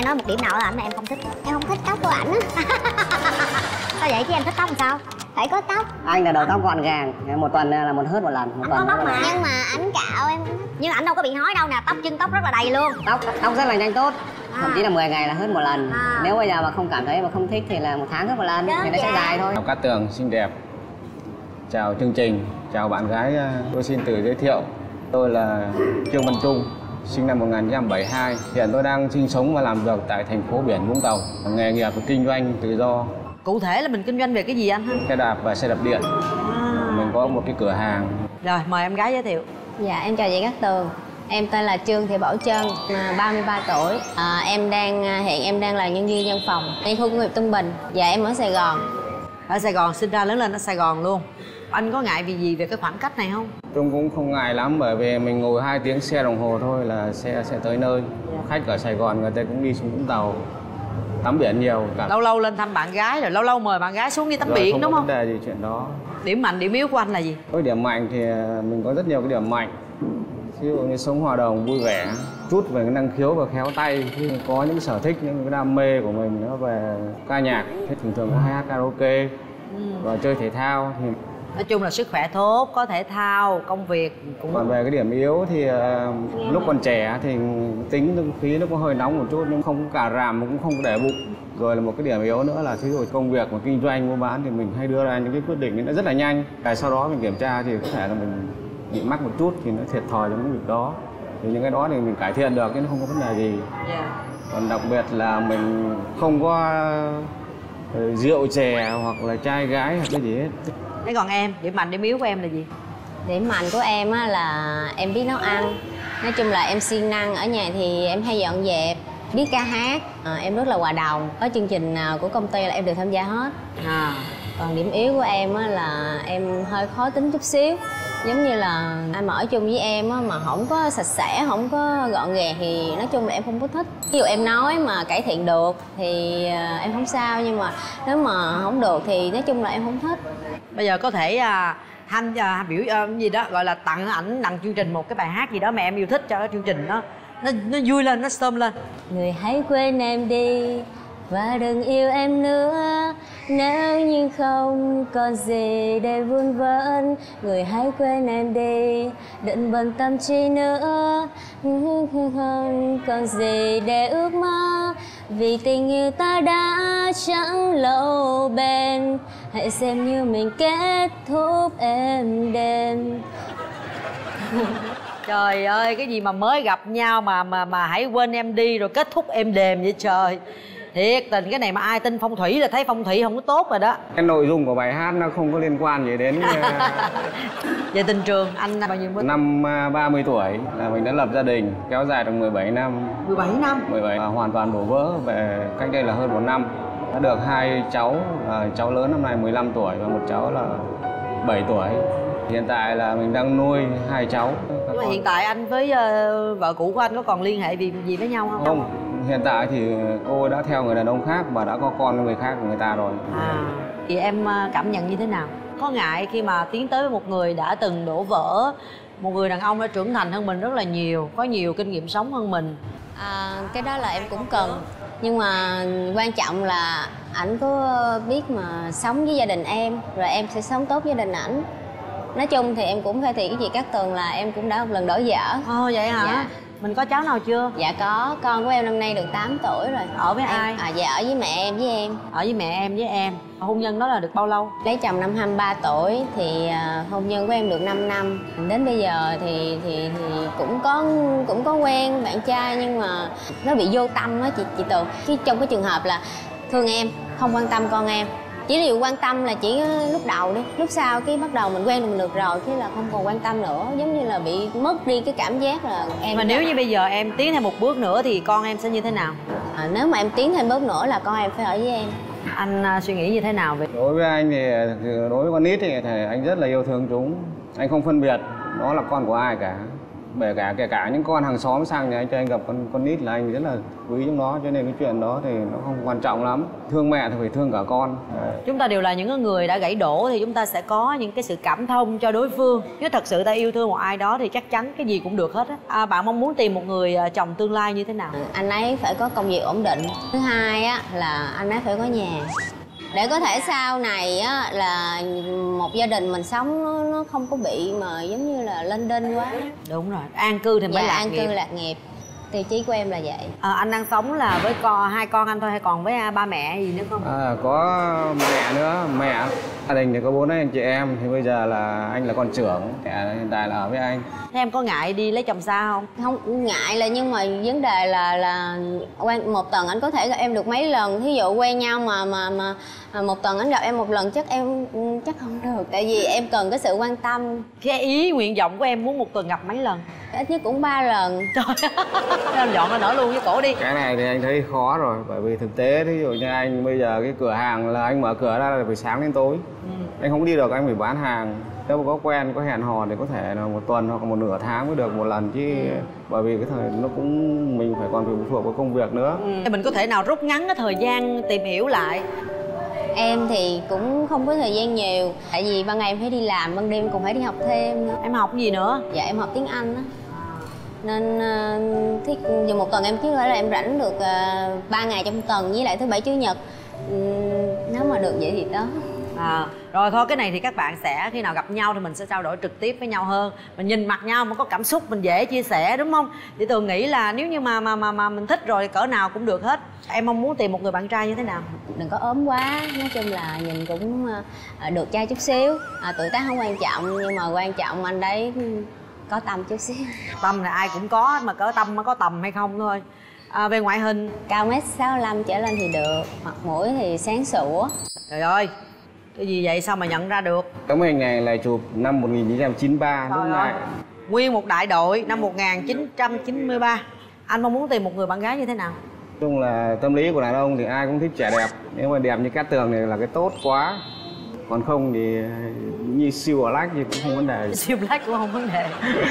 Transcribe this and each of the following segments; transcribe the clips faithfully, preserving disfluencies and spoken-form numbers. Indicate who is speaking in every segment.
Speaker 1: Hãy nói một điểm nào ở ảnh mà em không thích.
Speaker 2: Em không thích tóc của ảnh á.
Speaker 1: Sao vậy chứ em thích tóc làm sao?
Speaker 2: Phải có tóc.
Speaker 3: Anh là đầu tóc gọn gàng, một tuần là một hớt một lần. Một
Speaker 1: tuần
Speaker 2: có tóc mà. Nhưng mà ảnh cạo em.
Speaker 1: Nhưng ảnh đâu có bị hói đâu nè, tóc chân tóc rất là đầy luôn.
Speaker 3: Tóc tóc rất là nhanh tốt. À. Thậm chí là mười ngày là hớt một lần.
Speaker 1: À.
Speaker 3: Nếu bây giờ mà không cảm thấy mà không thích thì là một tháng hớt một lần. Thì nó sẽ dài thôi.
Speaker 4: Chào Cát Tường xinh đẹp. Chào chương trình, chào bạn gái. Tôi xin tự giới thiệu. Tôi là Trương Văn Trung, sinh năm một nghìn chín trăm bảy mươi hai. Hiện tôi đang sinh sống và làm việc tại thành phố biển Vũng Tàu. Nghề nghiệp kinh doanh tự do.
Speaker 5: Cụ thể là mình kinh doanh về cái gì anh ha?
Speaker 4: Xe đạp và xe đạp điện. À. Mình có một cái cửa hàng.
Speaker 5: Rồi mời em gái giới thiệu.
Speaker 6: Dạ em chào chị Cát Tường. Em tên là Trương Thị Bảo Trân, ba mươi ba tuổi. À, em đang hiện em đang là nhân viên văn phòng tại khu công nghiệp Tân Bình. Dạ em ở Sài Gòn.
Speaker 5: Ở Sài Gòn, sinh ra lớn lên ở Sài Gòn luôn. Anh có ngại vì gì về cái khoảng cách này không?
Speaker 4: Trung cũng không ngại lắm, bởi vì mình ngồi hai tiếng xe đồng hồ thôi là xe sẽ tới nơi. Yeah. Khách ở Sài Gòn người ta cũng đi xuống Vũng Tàu tắm biển nhiều. Cả...
Speaker 5: Lâu lâu lên thăm bạn gái rồi lâu lâu mời bạn gái xuống đi tắm rồi, biển không đúng không?
Speaker 4: Không có vấn đề gì chuyện đó.
Speaker 5: Điểm mạnh, điểm yếu của anh là gì?
Speaker 4: Cái điểm mạnh thì mình có rất nhiều cái điểm mạnh. Ví dụ như sống hòa đồng, vui vẻ, chút về cái năng khiếu và khéo tay, có những sở thích, những cái đam mê của mình nó về ca nhạc, thế thường thường có hay hát karaoke ừ. và chơi thể thao. Thì
Speaker 5: nói chung là sức khỏe tốt, có thể thao, công việc cũng...
Speaker 4: Còn về cái điểm yếu thì uh, lúc còn trẻ thì tính linh khí nó có hơi nóng một chút nhưng không cà ràm, cũng không để bụng. Rồi là một cái điểm yếu nữa là thí dụ công việc mà kinh doanh mua bán thì mình hay đưa ra những cái quyết định nó rất là nhanh. Và sau đó mình kiểm tra thì có thể là mình bị mắc một chút thì nó thiệt thòi trong cái việc đó. Thì những cái đó thì mình cải thiện được chứ nó không có vấn đề gì. Yeah. Còn đặc biệt là mình không có uh, rượu chè hoặc là trai gái hoặc cái gì hết.
Speaker 5: Thế còn em, điểm mạnh, điểm yếu của em là gì?
Speaker 6: Điểm mạnh của em á là em biết nấu ăn. Nói chung là em siêng năng, ở nhà thì em hay dọn dẹp, biết ca hát, à, em rất là hòa đồng. Có chương trình nào của công ty là em đều tham gia hết. À, còn điểm yếu của em á là em hơi khó tính chút xíu. Giống như là ai mà ở chung với em á mà không có sạch sẽ, không có gọn gàng thì nói chung là em không có thích. Ví dụ em nói mà cải thiện được thì em không sao, nhưng mà nếu mà không được thì nói chung là em không thích.
Speaker 5: Bây giờ có thể à, thanh à, biểu à, gì đó gọi là tặng ảnh đăng chương trình một cái bài hát gì đó mà em yêu thích cho cái chương trình đó nó nó vui lên, nó xôm lên.
Speaker 6: Người hãy quên em đi và đừng yêu em nữa, nếu như không còn gì để vương vấn. Người hãy quên em đi, đừng bận tâm chi nữa, không còn gì để ước mơ. Vì tình yêu ta đã chẳng lâu bền, hãy xem như mình kết thúc êm đềm.
Speaker 5: Trời ơi, cái gì mà mới gặp nhau mà mà mà hãy quên em đi rồi kết thúc êm đềm vậy trời. Thiệt tình, cái này mà ai tin phong thủy là thấy phong thủy không có tốt rồi đó.
Speaker 4: Cái nội dung của bài hát nó không có liên quan gì đến
Speaker 5: về tình trường. Anh bao nhiêu mới?
Speaker 4: Năm ba mươi tuổi là mình đã lập gia đình, kéo dài được mười bảy năm.
Speaker 5: Mười bảy năm?
Speaker 4: Mười bảy, hoàn toàn đổ vỡ về cách đây là hơn một năm. Đã được hai cháu, cháu lớn năm nay mười lăm tuổi và một cháu là bảy tuổi. Hiện tại là mình đang nuôi hai cháu.
Speaker 5: Nhưng mà hiện tại anh với uh, vợ cũ của anh có còn liên hệ gì gì với nhau không?
Speaker 4: Không, hiện tại thì cô đã theo người đàn ông khác và đã có con với người khác của người ta rồi.
Speaker 5: À, thì em cảm nhận như thế nào? Có ngại khi mà tiến tới với một người đã từng đổ vỡ, một người đàn ông đã trưởng thành hơn mình rất là nhiều, có nhiều kinh nghiệm sống hơn mình?
Speaker 6: À, cái đó là em cũng cần. Nhưng mà quan trọng là ảnh có biết mà sống với gia đình em, rồi em sẽ sống tốt với gia đình ảnh. Nói chung thì em cũng khai thiện cái chị Cát Tường là em cũng đã một lần đổi vợ.
Speaker 5: Ồ vậy hả? Dạ. Mình có cháu nào chưa?
Speaker 6: Dạ có, con của em năm nay được tám tuổi rồi.
Speaker 5: Ở với
Speaker 6: em,
Speaker 5: ai?
Speaker 6: À dạ ở với mẹ em với em.
Speaker 5: Ở với mẹ em với em. Hôn nhân đó là được bao lâu?
Speaker 6: Lấy chồng năm hai mươi ba tuổi thì uh, hôn nhân của em được năm năm. Đến bây giờ thì thì thì cũng có cũng có quen bạn trai nhưng mà nó bị vô tâm á chị chị Tường. Chứ trong cái trường hợp là thương em, không quan tâm con em. Chỉ điều quan tâm là chỉ lúc đầu đi, lúc sau cái bắt đầu mình quen mình được rồi cái là không còn quan tâm nữa, giống như là bị mất đi cái cảm giác là em.
Speaker 5: Mà nếu như bây giờ em tiến thêm một bước nữa thì con em sẽ như thế nào?
Speaker 6: À, nếu mà em tiến thêm bước nữa là con em phải ở với em.
Speaker 5: Anh uh, suy nghĩ như thế nào vậy?
Speaker 4: Đối với anh thì đối với con nít thì, thì anh rất là yêu thương chúng. Anh không phân biệt nó là con của ai cả. Kể cả kể cả những con hàng xóm sang nhà anh cho anh gặp con con nít là anh rất là quý trong đó, cho nên cái chuyện đó thì nó không quan trọng lắm. Thương mẹ thì phải thương cả con. Đấy.
Speaker 5: Chúng ta đều là những người đã gãy đổ thì chúng ta sẽ có những cái sự cảm thông cho đối phương. Nếu thật sự ta yêu thương một ai đó thì chắc chắn cái gì cũng được hết á. À, bạn mong muốn tìm một người chồng tương lai như thế nào?
Speaker 6: Anh ấy phải có công việc ổn định. Thứ hai á là anh ấy phải có nhà, để có thể sau này á là một gia đình mình sống nó, nó không có bị mà giống như là lên đên quá.
Speaker 5: Đúng rồi, an cư thì mới
Speaker 6: dạ,
Speaker 5: lạc
Speaker 6: an
Speaker 5: nghiệp.
Speaker 6: cư lạc nghiệp. Tiêu chí của em là vậy.
Speaker 5: À, anh đang sống là với con hai con anh thôi hay còn với ba mẹ gì nữa không?
Speaker 4: À, có mẹ nữa, mẹ gia đình thì có bốn anh chị em, thì bây giờ là anh là con trưởng, mẹ hiện tại là ở với anh.
Speaker 5: Thế em có ngại đi lấy chồng xa không?
Speaker 6: Không ngại là, nhưng mà vấn đề là là quen một tuần anh có thể gặp em được mấy lần. Thí dụ quen nhau mà mà mà một tuần anh gặp em một lần chắc em chắc không được, tại vì em cần cái sự quan tâm.
Speaker 5: Cái ý nguyện vọng của em muốn một tuần gặp mấy lần?
Speaker 6: Ít nhất cũng ba lần.
Speaker 5: Trời ơi, dọn ra nở luôn với cổ đi.
Speaker 4: Cái này thì anh thấy khó rồi, bởi vì thực tế thí dụ như anh bây giờ cái cửa hàng là anh mở cửa ra là từ sáng đến tối. Ừ. Anh không đi được, anh phải bán hàng. Nếu mà có quen, có hẹn hò thì có thể là một tuần hoặc một nửa tháng mới được một lần chứ. Ừ. Bởi vì cái thời nó cũng mình phải còn phải phụ thuộc vào công việc nữa.
Speaker 5: Ừ. Mình có thể nào rút ngắn cái thời gian tìm hiểu lại?
Speaker 6: Em thì cũng không có thời gian nhiều, tại vì ban ngày em phải đi làm, ban đêm cũng phải đi học thêm nữa.
Speaker 5: Em học gì nữa?
Speaker 6: Dạ em học tiếng Anh á. Nên uh, thì dù một tuần em chứ phải là em rảnh được ba uh, ngày trong tuần, với lại thứ bảy chủ nhật. Um, nếu mà được vậy thì đó.
Speaker 5: À, rồi thôi cái này thì các bạn sẽ khi nào gặp nhau thì mình sẽ trao đổi trực tiếp với nhau hơn. Mình nhìn mặt nhau mà có cảm xúc mình dễ chia sẻ, đúng không? Thì Tường nghĩ là nếu như mà mà mà mà mình thích rồi cỡ nào cũng được hết. Em mong muốn tìm một người bạn trai như thế nào?
Speaker 6: Đừng có ốm quá, nói chung là nhìn cũng uh, được trai chút xíu. À, tuổi tác không quan trọng, nhưng mà quan trọng anh đấy có tâm chút xíu.
Speaker 5: Tâm là ai cũng có, mà cỡ tâm nó có tầm hay không thôi. À, về ngoại hình
Speaker 6: cao mét sáu mươi lăm trở lên thì được, mặt mũi thì sáng sủa.
Speaker 5: Trời ơi, cái gì vậy sao mà nhận ra được?
Speaker 4: Tấm hình này là chụp năm một nghìn chín trăm chín mươi ba. Lúc này
Speaker 5: nguyên một đại đội năm một nghìn chín trăm chín mươi ba. Anh mong muốn tìm một người bạn gái như thế nào?
Speaker 4: Nói chung là tâm lý của đàn ông thì ai cũng thích trẻ đẹp. Nếu mà đẹp như Cát Tường này là cái tốt quá. Còn không thì như siêu black thì cũng không vấn đề.
Speaker 5: Siêu black cũng không vấn đề.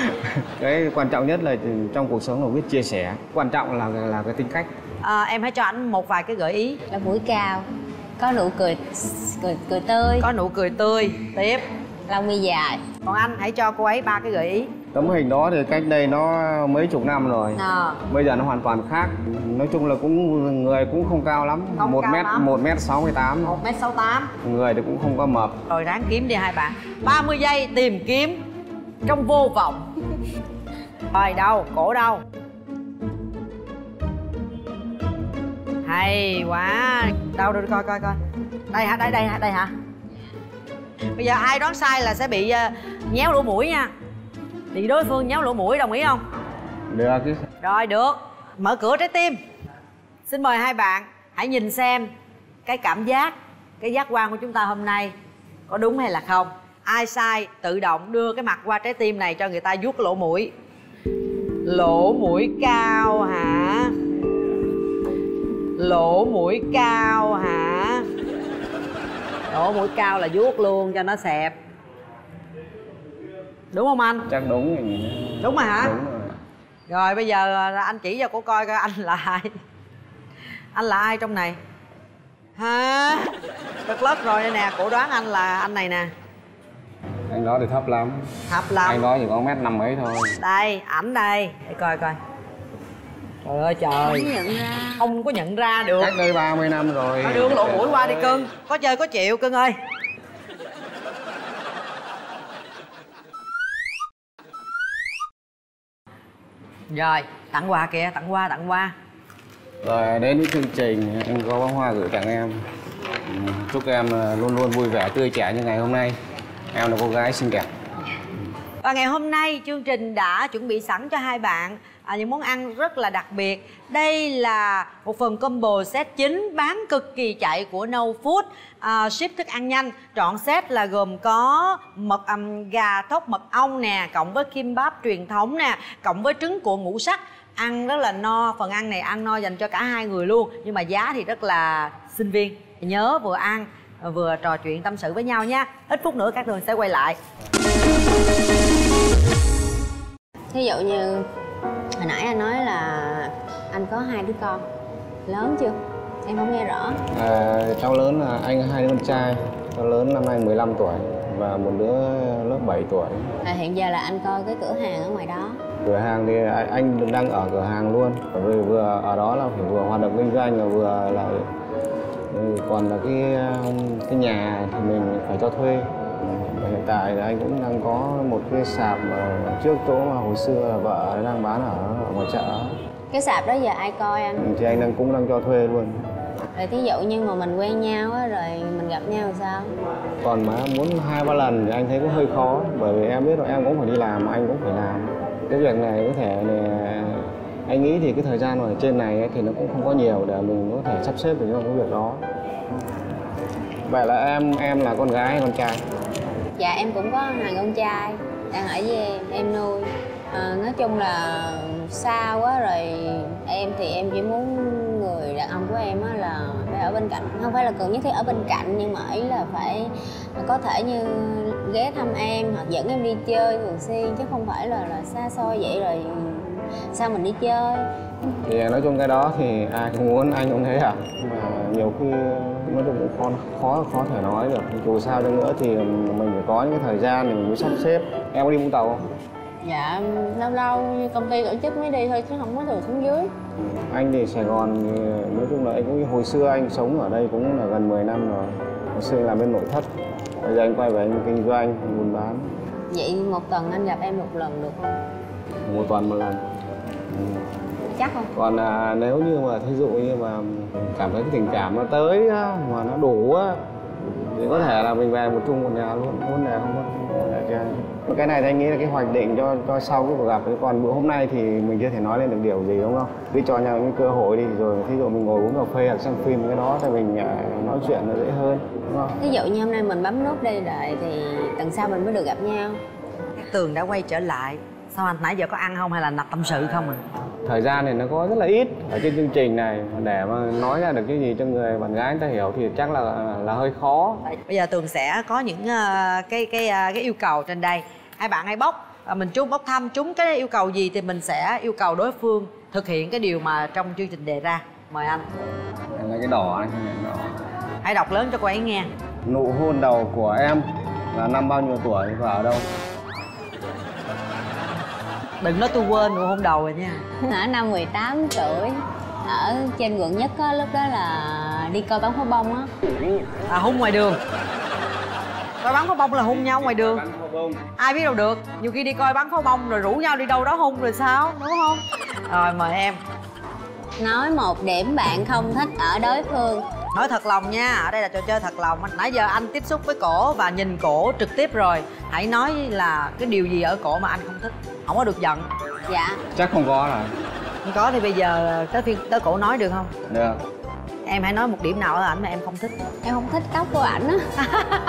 Speaker 4: Cái quan trọng nhất là trong cuộc sống là biết chia sẻ. Quan trọng là là cái tính cách.
Speaker 5: À, em hãy cho anh một vài cái gợi ý.
Speaker 6: Là mũi cao, có nụ cười cười cười tươi,
Speaker 5: có nụ cười tươi. Tiếp.
Speaker 6: lông mi dài.
Speaker 5: Còn anh hãy cho cô ấy ba cái gợi ý.
Speaker 4: Tấm hình đó thì cách đây nó mấy chục năm rồi.
Speaker 5: À.
Speaker 4: Bây giờ nó hoàn toàn khác. Nói chung là cũng người cũng không cao lắm.
Speaker 5: Không
Speaker 4: một
Speaker 5: cao
Speaker 4: mét,
Speaker 5: lắm.
Speaker 4: một mét sáu mươi tám.
Speaker 5: một mét sáu mươi tám.
Speaker 4: Người thì cũng không có mập.
Speaker 5: Rồi ráng kiếm đi hai bạn. ba mươi giây tìm kiếm trong vô vọng. Rồi đâu, cổ đâu? Hay quá. Đâu đâu coi coi coi. Đây hả, đây đây hả, đây hả? Bây giờ ai đoán sai là sẽ bị uh, nhéo lỗ mũi nha. Thì đối phương nhéo lỗ mũi, đồng ý không?
Speaker 4: Được chứ.
Speaker 5: Rồi được. Mở cửa trái tim. Xin mời hai bạn hãy nhìn xem cái cảm giác, cái giác quan của chúng ta hôm nay có đúng hay là không. Ai sai tự động đưa cái mặt qua trái tim này cho người ta vuốt lỗ mũi. Lỗ mũi cao hả? Lỗ mũi cao hả? Lỗ mũi cao là vuốt luôn cho nó xẹp. Đúng không anh?
Speaker 4: Chắc đúng rồi.
Speaker 5: Đúng rồi hả?
Speaker 4: Đúng rồi.
Speaker 5: Rồi bây giờ anh chỉ cho cô coi coi anh là ai. Anh là ai trong này? Hả? Rất lất rồi đây nè, cổ đoán anh là anh này nè.
Speaker 4: Anh đó thì thấp lắm.
Speaker 5: Thấp lắm.
Speaker 4: Anh đó chỉ có mét năm mấy thôi.
Speaker 5: Đây, ảnh đây. Để coi coi. Trời ơi trời.
Speaker 6: Không nhận ra.
Speaker 5: Không có nhận ra được.
Speaker 4: Cách đây ba mươi năm rồi.
Speaker 5: Đưa cái lỗ mũi qua đi cưng. Có chơi có chịu cưng ơi. Rồi, tặng quà kìa, tặng quà, tặng quà.
Speaker 4: Rồi đến với chương trình, em có bó hoa gửi tặng em. Chúc em luôn luôn vui vẻ, tươi trẻ như ngày hôm nay. Em là cô gái xinh đẹp.
Speaker 5: Và ngày hôm nay chương trình đã chuẩn bị sẵn cho hai bạn à, những món ăn rất là đặc biệt. Đây là một phần combo set chính bán cực kỳ chạy của No Food, à, ship thức ăn nhanh. Trọn set là gồm có mật um, gà thóc mật ong nè, cộng với kimbap truyền thống nè, cộng với trứng cuộn ngũ sắc. Ăn rất là no, phần ăn này ăn no dành cho cả hai người luôn. Nhưng mà giá thì rất là sinh viên. Nhớ vừa ăn vừa trò chuyện tâm sự với nhau nha. Ít phút nữa các đường sẽ quay lại.
Speaker 6: Thí dụ như hồi nãy anh nói là anh có hai đứa con lớn chưa? Em không nghe rõ.
Speaker 4: À, cháu lớn là anh hai đứa con trai. Cháu lớn năm nay mười lăm tuổi và một đứa lớp bảy tuổi.
Speaker 6: À, hiện giờ là anh coi cái cửa hàng ở ngoài đó.
Speaker 4: Cửa hàng thì anh đang ở cửa hàng luôn. Bởi vì vừa ở đó là phải vừa hoạt động kinh doanh và vừa là còn là cái cái nhà thì mình phải cho thuê. Và hiện tại thì anh cũng đang có một cái sạp trước chỗ mà hồi xưa là vợ đang bán ở, ở ngoài chợ.
Speaker 6: Cái sạp đó giờ ai coi anh?
Speaker 4: Thì anh đang cũng đang cho thuê luôn.
Speaker 6: Rồi thí dụ như mà mình quen nhau á, rồi mình gặp nhau thì sao?
Speaker 4: Còn mà muốn hai ba lần thì anh thấy cũng hơi khó. Bởi vì em biết rồi, em cũng phải đi làm mà anh cũng phải làm. Cái việc này có thể là anh nghĩ thì cái thời gian ở trên này thì nó cũng không có nhiều để mình có thể sắp xếp được trong cái việc đó. Vậy là em em là con gái hay con trai?
Speaker 6: Dạ em cũng có hai con trai đang ở với em, em nuôi. À, nói chung là xa quá rồi, em thì em chỉ muốn người đàn ông của em á là phải ở bên cạnh, không phải là cần nhất thiết ở bên cạnh, nhưng mà ý là phải có thể như ghé thăm em hoặc dẫn em đi chơi thường xuyên, chứ không phải là là xa xôi vậy rồi sao mình đi chơi.
Speaker 4: Thì nói chung cái đó thì ai cũng muốn, anh cũng thế à. Mà nhiều khi nói chung cũng khó khó khó thể nói được. Dù sao chăng nữa thì mình phải có những cái thời gian thì mình mới sắp xếp. Em có đi Vũng Tàu không?
Speaker 6: Dạ lâu lâu công ty tổ chức mới đi thôi chứ không có thường xuống dưới.
Speaker 4: Anh thì Sài Gòn thì nói chung là anh cũng hồi xưa anh sống ở đây cũng là gần mười năm rồi. Hồi xưa anh làm bên nội thất. Bây giờ anh quay về anh kinh doanh, anh buôn bán.
Speaker 6: Vậy một tuần anh gặp em một lần được không?
Speaker 4: Một tuần một lần. Ừ.
Speaker 6: Chắc không?
Speaker 4: Còn à, nếu như mà thí dụ như mà cảm thấy cái tình cảm nó tới á, mà nó đủ á, thì có thể là mình về một chung một nhà luôn, muốn là không có vấn đề cho. Cái này thì anh nghĩ là cái hoạch định cho cho sau cái cuộc gặp. Còn bữa hôm nay thì mình chưa thể nói lên được điều gì, đúng không? Cứ cho nhau những cơ hội đi, rồi thí dụ mình ngồi uống cà phê hoặc xem phim cái đó thì mình nói chuyện nó dễ hơn, đúng không?
Speaker 6: Ví dụ như hôm nay mình bấm nút đây đợi thì tuần sau mình mới được gặp nhau.
Speaker 5: Tường đã quay trở lại. Sao anh nãy giờ có ăn không hay là nạp tâm sự không à?
Speaker 4: Thời gian thì nó có rất là ít ở trên chương trình này, để mà nói ra được cái gì cho người bạn gái người ta hiểu thì chắc là là hơi khó.
Speaker 5: Bây giờ Tường sẽ có những uh, cái cái uh, cái yêu cầu trên đây. Hai bạn hãy bóc, uh, mình trúng bóc thăm trúng cái yêu cầu gì thì mình sẽ yêu cầu đối phương thực hiện cái điều mà trong chương trình đề ra. Mời anh.
Speaker 4: Là cái đỏ này, cái đỏ.
Speaker 5: Hãy đọc lớn cho cô ấy nghe.
Speaker 4: Nụ hôn đầu của em là năm bao nhiêu tuổi và ở đâu?
Speaker 5: Đừng nói tôi quên nụ hôn đầu rồi nha.
Speaker 6: Ở năm mười tám tuổi, ở trên quận Nhất á, lúc đó là đi coi bắn pháo bông á.
Speaker 5: À, hôn ngoài đường. Coi bắn pháo bông là hôn nhau ngoài đường. Ai biết đâu được, nhiều khi đi coi bắn pháo bông rồi rủ nhau đi đâu đó hôn rồi sao, đúng không? Rồi mời em.
Speaker 6: Nói một điểm bạn không thích ở đối phương.
Speaker 5: Nói thật lòng nha, ở đây là trò chơi thật lòng. Nãy giờ anh tiếp xúc với cổ và nhìn cổ trực tiếp rồi. Hãy nói là cái điều gì ở cổ mà anh không thích. Không có được giận.
Speaker 6: Dạ.
Speaker 4: Chắc không có rồi.
Speaker 5: Không có thì bây giờ tới phiên tới cổ nói được không?
Speaker 4: Được.
Speaker 5: Em hãy nói một điểm nào ở ảnh mà em không thích.
Speaker 6: Em không thích tóc của ảnh á.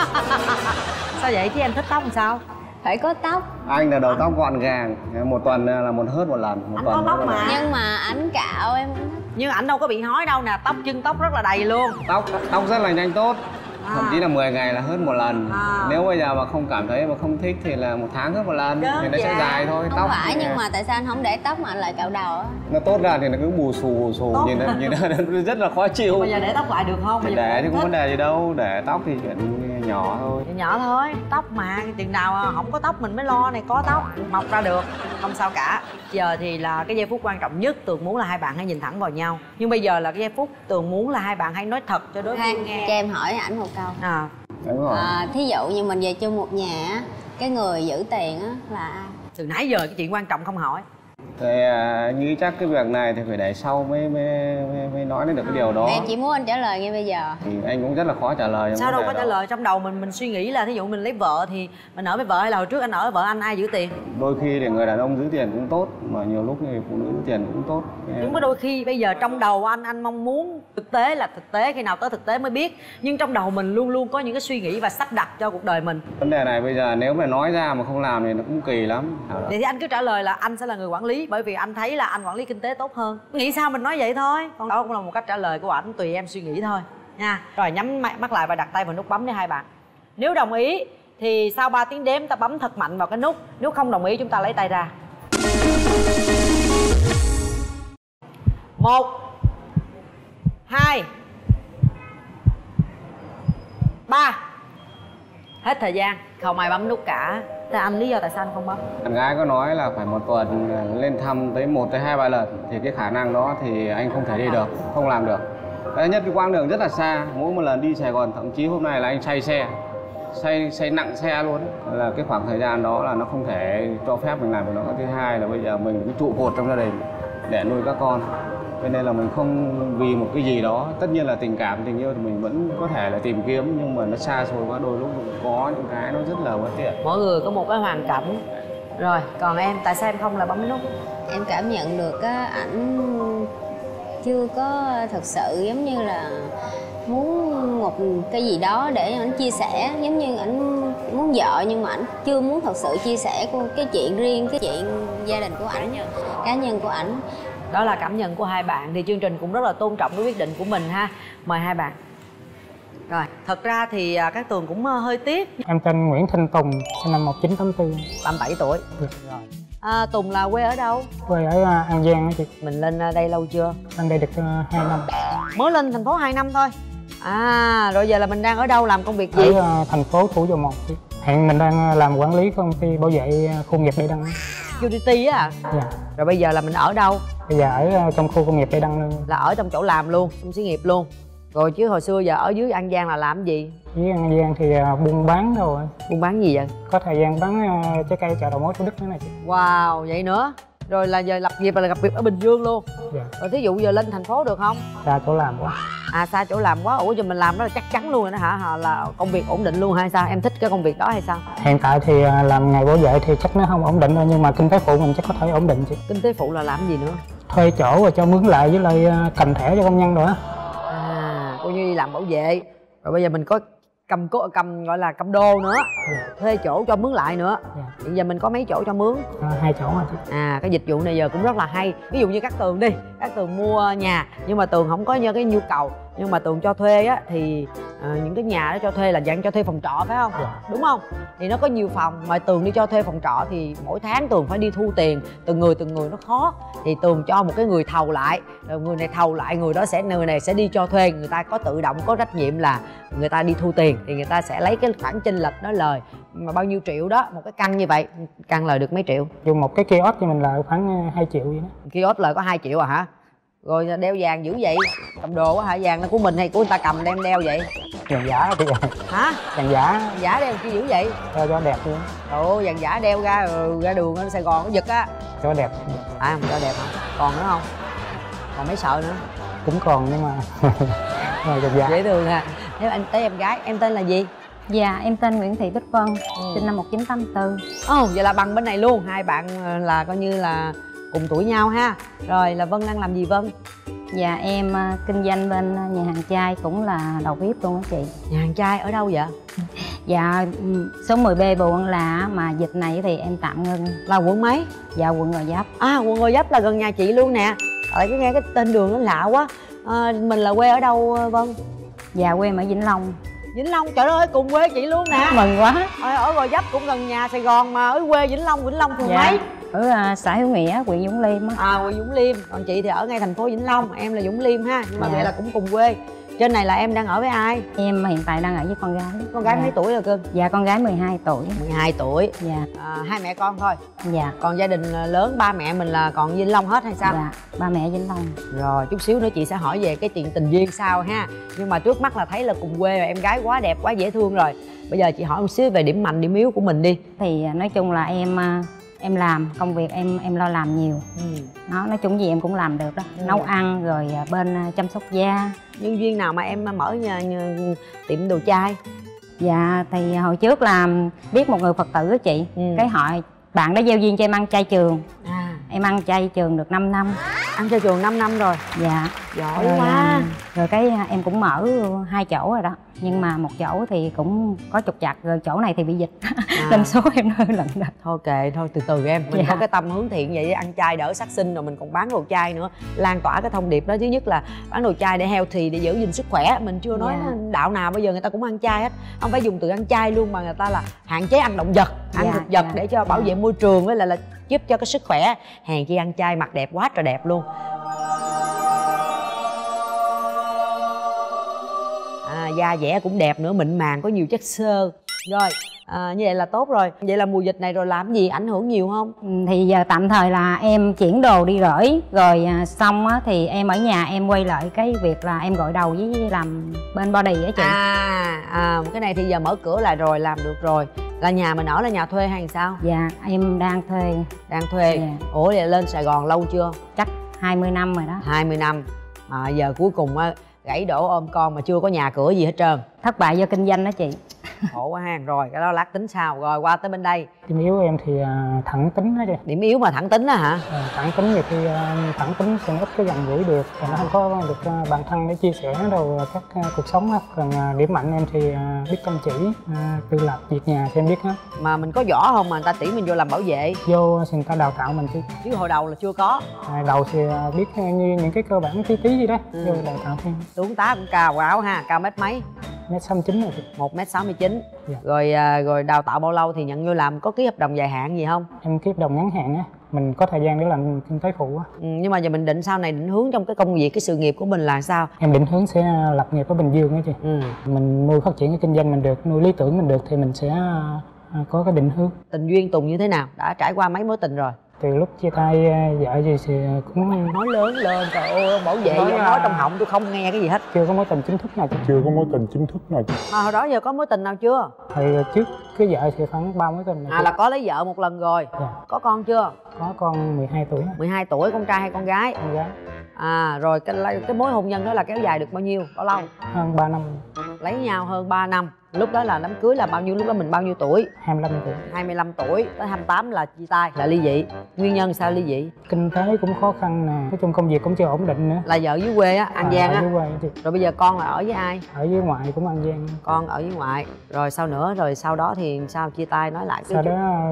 Speaker 5: Sao vậy chứ em thích tóc làm sao?
Speaker 6: Phải có tóc.
Speaker 4: Anh là đầu tóc gọn gàng, một tuần là một hớt một lần. Một
Speaker 5: Anh
Speaker 4: tuần
Speaker 5: có tóc mà.
Speaker 6: Nhưng mà ảnh cạo em không thích.
Speaker 5: Nhưng ảnh đâu có bị hói đâu nè, tóc chân tóc rất là đầy luôn.
Speaker 4: Tóc tóc rất là nhanh tốt.
Speaker 5: À.
Speaker 4: Thậm chí là mười ngày là hớt một lần.
Speaker 5: À.
Speaker 4: Nếu bây giờ mà không cảm thấy mà không thích thì là một tháng hớt một lần.
Speaker 5: Đơn
Speaker 4: thì nó sẽ
Speaker 5: giản.
Speaker 4: dài thôi.
Speaker 6: Không
Speaker 4: tóc
Speaker 6: phải,
Speaker 4: thì
Speaker 6: nhưng mà tại sao anh không để tóc mà anh lại cạo đầu á?
Speaker 4: nó tốt ra thì nó cứ bù xù bù xù,
Speaker 5: Tốt.
Speaker 4: nhìn nó nhìn nó rất là khó chịu.
Speaker 5: Bây giờ để tóc lại được không? Bây giờ
Speaker 4: Để thì
Speaker 5: không
Speaker 4: cũng vấn
Speaker 5: thích.
Speaker 4: đề gì đâu, để tóc thì chuyện nhỏ thôi.
Speaker 5: Thì nhỏ thôi, tóc mà, chừng nào không có tóc mình mới lo này, có tóc mọc ra được, không sao cả. Giờ thì là cái giây phút quan trọng nhất, Tường muốn là hai bạn hãy nhìn thẳng vào nhau. Nhưng bây giờ là cái giây phút Tường muốn là hai bạn hãy nói thật cho đối phương
Speaker 6: Khoan,
Speaker 5: nghe.
Speaker 6: cho em hỏi ảnh một câu.
Speaker 5: À,
Speaker 4: Đúng rồi.
Speaker 6: À, thí dụ như mình về chung một nhà á, cái người giữ tiền á là ai?
Speaker 5: từ nãy giờ cái chuyện quan trọng không hỏi.
Speaker 4: Thì à, như chắc cái việc này thì phải để sau mới mới mới, mới nói đến được cái điều đó.
Speaker 6: Em chỉ muốn anh trả lời ngay bây giờ.
Speaker 4: Thì anh cũng rất là khó trả lời trong
Speaker 5: Sao đâu
Speaker 4: vấn
Speaker 5: có
Speaker 4: đề
Speaker 5: trả
Speaker 4: đó.
Speaker 5: lời, trong đầu mình mình suy nghĩ là thí dụ mình lấy vợ thì mình ở với vợ hay là hồi trước anh ở với vợ anh ai giữ tiền?
Speaker 4: Đôi khi thì người đàn ông giữ tiền cũng tốt, mà nhiều lúc thì phụ nữ giữ tiền cũng tốt.
Speaker 5: Nhưng mà đôi khi bây giờ trong đầu anh anh mong muốn thực tế là thực tế, khi nào tới thực tế mới biết. Nhưng trong đầu mình luôn luôn có những cái suy nghĩ và sắp đặt cho cuộc đời mình.
Speaker 4: Vấn đề này bây giờ nếu mà nói ra mà không làm thì nó cũng kỳ lắm.
Speaker 5: Vậy thì anh cứ trả lời là anh sẽ là người quản lý, bởi vì anh thấy là anh quản lý kinh tế tốt hơn. Nghĩ sao mình nói vậy thôi. Còn đó cũng là một cách trả lời của ảnh, tùy em suy nghĩ thôi nha. Rồi nhắm mắt lại và đặt tay vào nút bấm để hai bạn. Nếu đồng ý thì sau ba tiếng đếm ta bấm thật mạnh vào cái nút. Nếu không đồng ý chúng ta lấy tay ra. Một, hai, ba. Hết thời gian, không ai bấm nút cả. Thế anh lý do tại sao anh không bấm?
Speaker 4: Bạn gái có nói là phải một tuần lên thăm tới một tới hai ba lần thì cái khả năng đó thì anh không thể đi được, không làm được. Cái nhất cái quãng đường rất là xa, mỗi một lần đi Sài Gòn thậm chí hôm nay là anh say xe, say say nặng xe luôn. Là cái khoảng thời gian đó là nó không thể cho phép mình làm được nó. Thứ hai là bây giờ mình là cái trụ cột trong gia đình để nuôi các con. Cho nên là mình không vì một cái gì đó, tất nhiên là tình cảm, tình yêu thì mình vẫn có thể là tìm kiếm, nhưng mà nó xa xôi quá, đôi lúc có những cái nó rất là bất tiện.
Speaker 5: Mỗi người có một cái hoàn cảnh. Rồi, còn em, tại sao em không là bấm nút?
Speaker 6: Em cảm nhận được á, ảnh chưa có thật sự giống như là muốn một cái gì đó để ảnh chia sẻ. Giống như ảnh muốn vợ nhưng mà ảnh chưa muốn thật sự chia sẻ cái chuyện riêng, cái chuyện gia đình của ảnh, cá nhân của ảnh.
Speaker 5: Đó là cảm nhận của hai bạn, thì chương trình cũng rất là tôn trọng cái quyết định của mình ha. Mời hai bạn. Rồi, thật ra thì Cát Tường cũng hơi tiếc.
Speaker 7: Em tên Nguyễn Thanh Tùng, sinh năm một nghìn chín trăm tám mươi tư.
Speaker 5: ba mươi bảy tuổi.
Speaker 7: Được.
Speaker 5: Rồi. À, Tùng là quê ở đâu?
Speaker 7: Quê ở An Giang á chị.
Speaker 5: Mình lên đây lâu chưa?
Speaker 7: Lên đây được hai năm.
Speaker 5: Mới lên thành phố hai năm thôi. À, rồi giờ là mình đang ở đâu, làm công việc gì?
Speaker 7: Ở thành phố Thủ Dầu Một. Hiện mình đang làm quản lý công ty bảo vệ khu công nghiệp Đại Đăng.
Speaker 5: Security á à?
Speaker 7: Dạ.
Speaker 5: Rồi bây giờ là mình ở đâu?
Speaker 7: Bây giờ ở trong khu công nghiệp Đại Đăng luôn.
Speaker 5: Là ở trong chỗ làm luôn, trong xí nghiệp luôn. Rồi chứ hồi xưa giờ ở dưới An Giang là làm gì?
Speaker 7: Dưới An Giang thì buôn bán rồi.
Speaker 5: Buôn bán gì vậy?
Speaker 7: Có thời gian bán trái cây chợ đầu mối Thủ Đức nữa này chị.
Speaker 5: Wow, vậy nữa. Rồi là giờ lập nghiệp là gặp việc ở Bình Dương luôn.
Speaker 7: Dạ.
Speaker 5: Rồi thí dụ giờ lên thành phố được không?
Speaker 7: Xa chỗ làm quá.
Speaker 5: À, xa chỗ làm quá. Ủa giờ mình làm đó là chắc chắn luôn rồi đó hả? Hà là công việc ổn định luôn hay sao? Em thích cái công việc đó hay sao?
Speaker 7: Hiện tại thì làm nghề bảo vệ thì chắc nó không ổn định đâu, nhưng mà kinh tế phụ mình chắc có thể ổn định chị.
Speaker 5: Kinh tế phụ là làm gì nữa?
Speaker 7: Thuê chỗ rồi cho mướn lại với lại cầm thẻ cho công nhân rồi á.
Speaker 5: À, coi như đi làm bảo vệ. Rồi bây giờ mình có cầm cố cầm gọi là cầm đô nữa.
Speaker 7: Dạ.
Speaker 5: Thuê chỗ cho mướn lại nữa.
Speaker 7: Dạ.
Speaker 5: Hiện giờ mình có mấy chỗ cho mướn?
Speaker 7: À, hai chỗ mà chị.
Speaker 5: À, cái dịch vụ này giờ cũng rất là hay. Ví dụ như các Tường đi, các Tường mua nhà nhưng mà Tường không có như cái nhu cầu, nhưng mà Tường cho thuê á thì à, những cái nhà đó cho thuê là dạng cho thuê phòng trọ phải không?
Speaker 7: Dạ.
Speaker 5: Đúng không? Thì nó có nhiều phòng mà Tường đi cho thuê phòng trọ thì mỗi tháng Tường phải đi thu tiền từng người từng người, nó khó. Thì Tường cho một cái người thầu lại, rồi người này thầu lại, người đó sẽ người này sẽ đi cho thuê, người ta có tự động có trách nhiệm là người ta đi thu tiền thì người ta sẽ lấy cái khoản chênh lệch đó lời mà bao nhiêu triệu đó, một cái căn như vậy căn lời được mấy triệu.
Speaker 7: Dùng một cái kiosk cho mình là khoảng hai triệu vậy đó.
Speaker 5: Kiosk lời có hai triệu à hả? Rồi đeo vàng dữ vậy, cầm đồ quá hả? Vàng là của mình hay của người ta cầm đem đeo vậy?
Speaker 7: Vàng giả thì
Speaker 5: Hả?
Speaker 7: vàng giả.
Speaker 5: Giả đeo chi dữ vậy?
Speaker 7: Đeo cho đẹp luôn.
Speaker 5: Ồ, vàng giả đeo ra rồi ra đường ở Sài Gòn nó giật á.
Speaker 7: Cho đẹp.
Speaker 5: À, không cho đẹp hả? Còn nữa không? Còn mấy sợ nữa?
Speaker 7: Cũng còn nhưng mà rồi vàng giả.
Speaker 5: Dễ thương ha. Nếu anh tới em gái, em tên là gì?
Speaker 8: Dạ, em tên Nguyễn Thị Bích Vân, ừ. sinh năm một nghìn chín trăm tám mươi tư.
Speaker 5: Ồ, oh, vậy là bằng bên này luôn. Hai bạn là coi như là cùng tuổi nhau ha. Rồi là Vân đang làm gì Vân?
Speaker 8: Dạ, em uh, kinh doanh bên nhà hàng chay, cũng là đầu bếp luôn á chị.
Speaker 5: Nhà hàng chay ở đâu vậy?
Speaker 8: Dạ, số mười B Bồ Quận là mà dịch này thì em tạm ngưng.
Speaker 5: Là quận mấy?
Speaker 8: Dạ, quận Gò Vấp.
Speaker 5: À, quận Gò Vấp là gần nhà chị luôn nè. Ở cái nghe cái tên đường nó lạ quá. À, mình là quê ở đâu Vân?
Speaker 8: Dạ, quê em ở Vĩnh Long.
Speaker 5: Vĩnh Long, trời ơi cùng quê chị luôn nè.
Speaker 8: Mừng quá.
Speaker 5: Ở, ở Gò Vấp cũng gần nhà Sài Gòn mà ở quê Vĩnh Long, Vĩnh Long phường
Speaker 8: dạ.
Speaker 5: mấy?
Speaker 8: Ở uh, xã Hiếu Nghĩa, huyện Dũng Liêm á.
Speaker 5: À, huyện Dũng Liêm. Còn chị thì ở ngay thành phố Vĩnh Long, em là Dũng Liêm ha. Nhưng mà
Speaker 8: dạ.
Speaker 5: vậy là cũng cùng quê. Trên này là em đang ở với ai?
Speaker 8: Em hiện tại đang ở với con gái.
Speaker 5: Con gái
Speaker 8: dạ.
Speaker 5: mấy tuổi rồi cưng?
Speaker 8: Dạ, con gái mười hai tuổi.
Speaker 5: mười hai tuổi.
Speaker 8: Dạ.
Speaker 5: À, hai mẹ con thôi?
Speaker 8: Dạ.
Speaker 5: Còn gia đình lớn ba mẹ mình là còn Vĩnh Long hết hay sao?
Speaker 8: Dạ, ba mẹ Vĩnh Long.
Speaker 5: Rồi chút xíu nữa chị sẽ hỏi về cái chuyện tình duyên sau ha. Nhưng mà trước mắt là thấy là cùng quê rồi, em gái quá đẹp quá dễ thương rồi. Bây giờ chị hỏi một xíu về điểm mạnh điểm yếu của mình đi.
Speaker 8: Thì nói chung là em em làm công việc em em lo làm nhiều. Ừ. Nó nói chung gì em cũng làm được đó. Ừ. Nấu ăn rồi bên chăm sóc da.
Speaker 5: Nhân duyên nào mà em mở nhà, nhà, tiệm đồ chay?
Speaker 8: Dạ thì hồi trước là biết một người Phật tử á chị. Ừ. Cái họ bạn đã gieo duyên cho em ăn chay trường. À. Em ăn chay trường được năm năm.
Speaker 5: Ăn chay trường năm năm rồi? Dạ. Giỏi rồi, quá.
Speaker 8: Rồi cái em cũng mở hai chỗ rồi đó. Nhưng mà một chỗ thì cũng có trục trặc, rồi chỗ này thì bị dịch. À. Nên số em hơi lận đận.
Speaker 5: Thôi kệ, thôi từ từ em. Mình dạ. có cái tâm hướng thiện vậy, ăn chay đỡ sát sinh, rồi mình còn bán đồ chay nữa. Lan tỏa cái thông điệp đó. Thứ nhất là bán đồ chay để healthy, để giữ gìn sức khỏe. Mình chưa nói dạ. đạo nào bây giờ người ta cũng ăn chay hết. Không phải dùng từ ăn chay luôn, mà người ta là hạn chế ăn động vật, ăn dạ. thực vật dạ. để cho bảo vệ môi trường, với lại là giúp cho cái sức khỏe. Hèn chi ăn chay mặt đẹp quá trời đẹp luôn. da dẻ cũng đẹp nữa, mịn màng, có nhiều chất xơ. Rồi à, như vậy là tốt rồi. Vậy là mùa dịch này rồi làm gì ảnh hưởng nhiều không?
Speaker 8: Ừ, thì giờ tạm thời là em chuyển đồ đi gửi rồi à, xong á thì em ở nhà em quay lại cái việc là em gội đầu với làm bên body á chị.
Speaker 5: À, à cái này thì giờ mở cửa lại rồi, làm được rồi. Là nhà mình ở là nhà thuê hay sao?
Speaker 8: Dạ em đang thuê.
Speaker 5: Đang thuê.
Speaker 8: Dạ.
Speaker 5: Ủa vậy lên Sài Gòn lâu chưa?
Speaker 8: Chắc hai mươi năm rồi đó.
Speaker 5: hai mươi năm. Mà giờ cuối cùng á gãy đổ ôm con mà chưa có nhà cửa gì hết trơn.
Speaker 8: Thất bại do kinh doanh đó chị.
Speaker 5: Khổ quá ha. Rồi cái đó lát tính sau. Rồi qua tới bên đây.
Speaker 7: Điểm yếu em thì à, thẳng tính đó chị.
Speaker 5: Điểm yếu mà thẳng tính á hả?
Speaker 7: À, thẳng tính nhiều khi à, thẳng tính sẽ ít có gần gũi được và nó không có được à, bản thân để chia sẻ đâu các à, cuộc sống á. Còn à, điểm mạnh em thì à, biết chăm chỉ, à, tự lập việc nhà thì em biết hết.
Speaker 5: Mà mình có võ không mà người ta tuyển mình vô làm bảo vệ?
Speaker 7: Vô thì người ta đào tạo mình chứ.
Speaker 5: Chứ hồi đầu là chưa có.
Speaker 7: À, đầu thì à, biết như những cái cơ bản tí tí gì đó.
Speaker 5: Ừ.
Speaker 7: Vô đào tạo thêm.
Speaker 5: Tướng tá cũng cao áo ha, cao mét mấy?
Speaker 7: Mét sáu mươi chín rồi chị.
Speaker 5: một mét sáu mươi chín.
Speaker 7: Dạ.
Speaker 5: Rồi à, rồi đào tạo bao lâu thì nhận vô làm, có ký hợp đồng dài hạn gì không?
Speaker 7: Em ký hợp đồng ngắn hạn á, mình có thời gian để làm kinh tế phụ á.
Speaker 5: Ừ, nhưng mà giờ mình định sau này định hướng trong cái công việc, cái sự nghiệp của mình là sao?
Speaker 7: Em định hướng sẽ lập nghiệp ở Bình Dương á chị.
Speaker 5: Ừ.
Speaker 7: Mình nuôi phát triển cái kinh doanh mình được, nuôi lý tưởng mình được thì mình sẽ à, có cái định hướng.
Speaker 5: Tình duyên Tùng như thế nào? Đã trải qua mấy mối tình rồi?
Speaker 7: Từ lúc chia tay à, vợ gì thì cũng
Speaker 5: Nói lớn lên, trời ơi, bảo vệ
Speaker 7: Nói,
Speaker 5: nói,
Speaker 7: à,
Speaker 5: nói trong họng tôi không nghe cái gì hết.
Speaker 7: chưa có mối tình chính thức nào chị.
Speaker 9: Chưa có mối tình chính thức nào.
Speaker 5: Mà hồi đó giờ có mối tình nào chưa?
Speaker 7: Thời trước cái vợ thì khoảng ba mối tình.
Speaker 5: À là có lấy vợ một lần rồi.
Speaker 7: Dạ.
Speaker 5: Có con chưa?
Speaker 7: Có con mười hai tuổi.
Speaker 5: mười hai tuổi, con trai hay con gái?
Speaker 7: Con gái.
Speaker 5: À rồi cái, cái mối hôn nhân đó là kéo dài được bao nhiêu, bao lâu?
Speaker 7: Hơn ba năm.
Speaker 5: Lấy nhau hơn ba năm. Lúc đó là đám cưới là bao nhiêu, lúc đó mình bao nhiêu tuổi?
Speaker 7: hai mươi lăm tuổi.
Speaker 5: hai mươi lăm tuổi, tới hai mươi tám là chia tay, là ly dị. Nguyên nhân sao ly dị?
Speaker 7: Kinh tế cũng khó khăn nè, nói chung công việc cũng chưa ổn định nữa.
Speaker 5: Là vợ dưới quê á, An Giang
Speaker 7: ở
Speaker 5: á.
Speaker 7: dưới quê chị.
Speaker 5: Rồi bây giờ con là ở với ai?
Speaker 7: Ở với ngoại cũng An Giang.
Speaker 5: Con ở với ngoại. Rồi sao nữa? Rồi sau đó thì sao chia tay, nói lại cái
Speaker 7: Sau
Speaker 5: chuyện-
Speaker 7: đó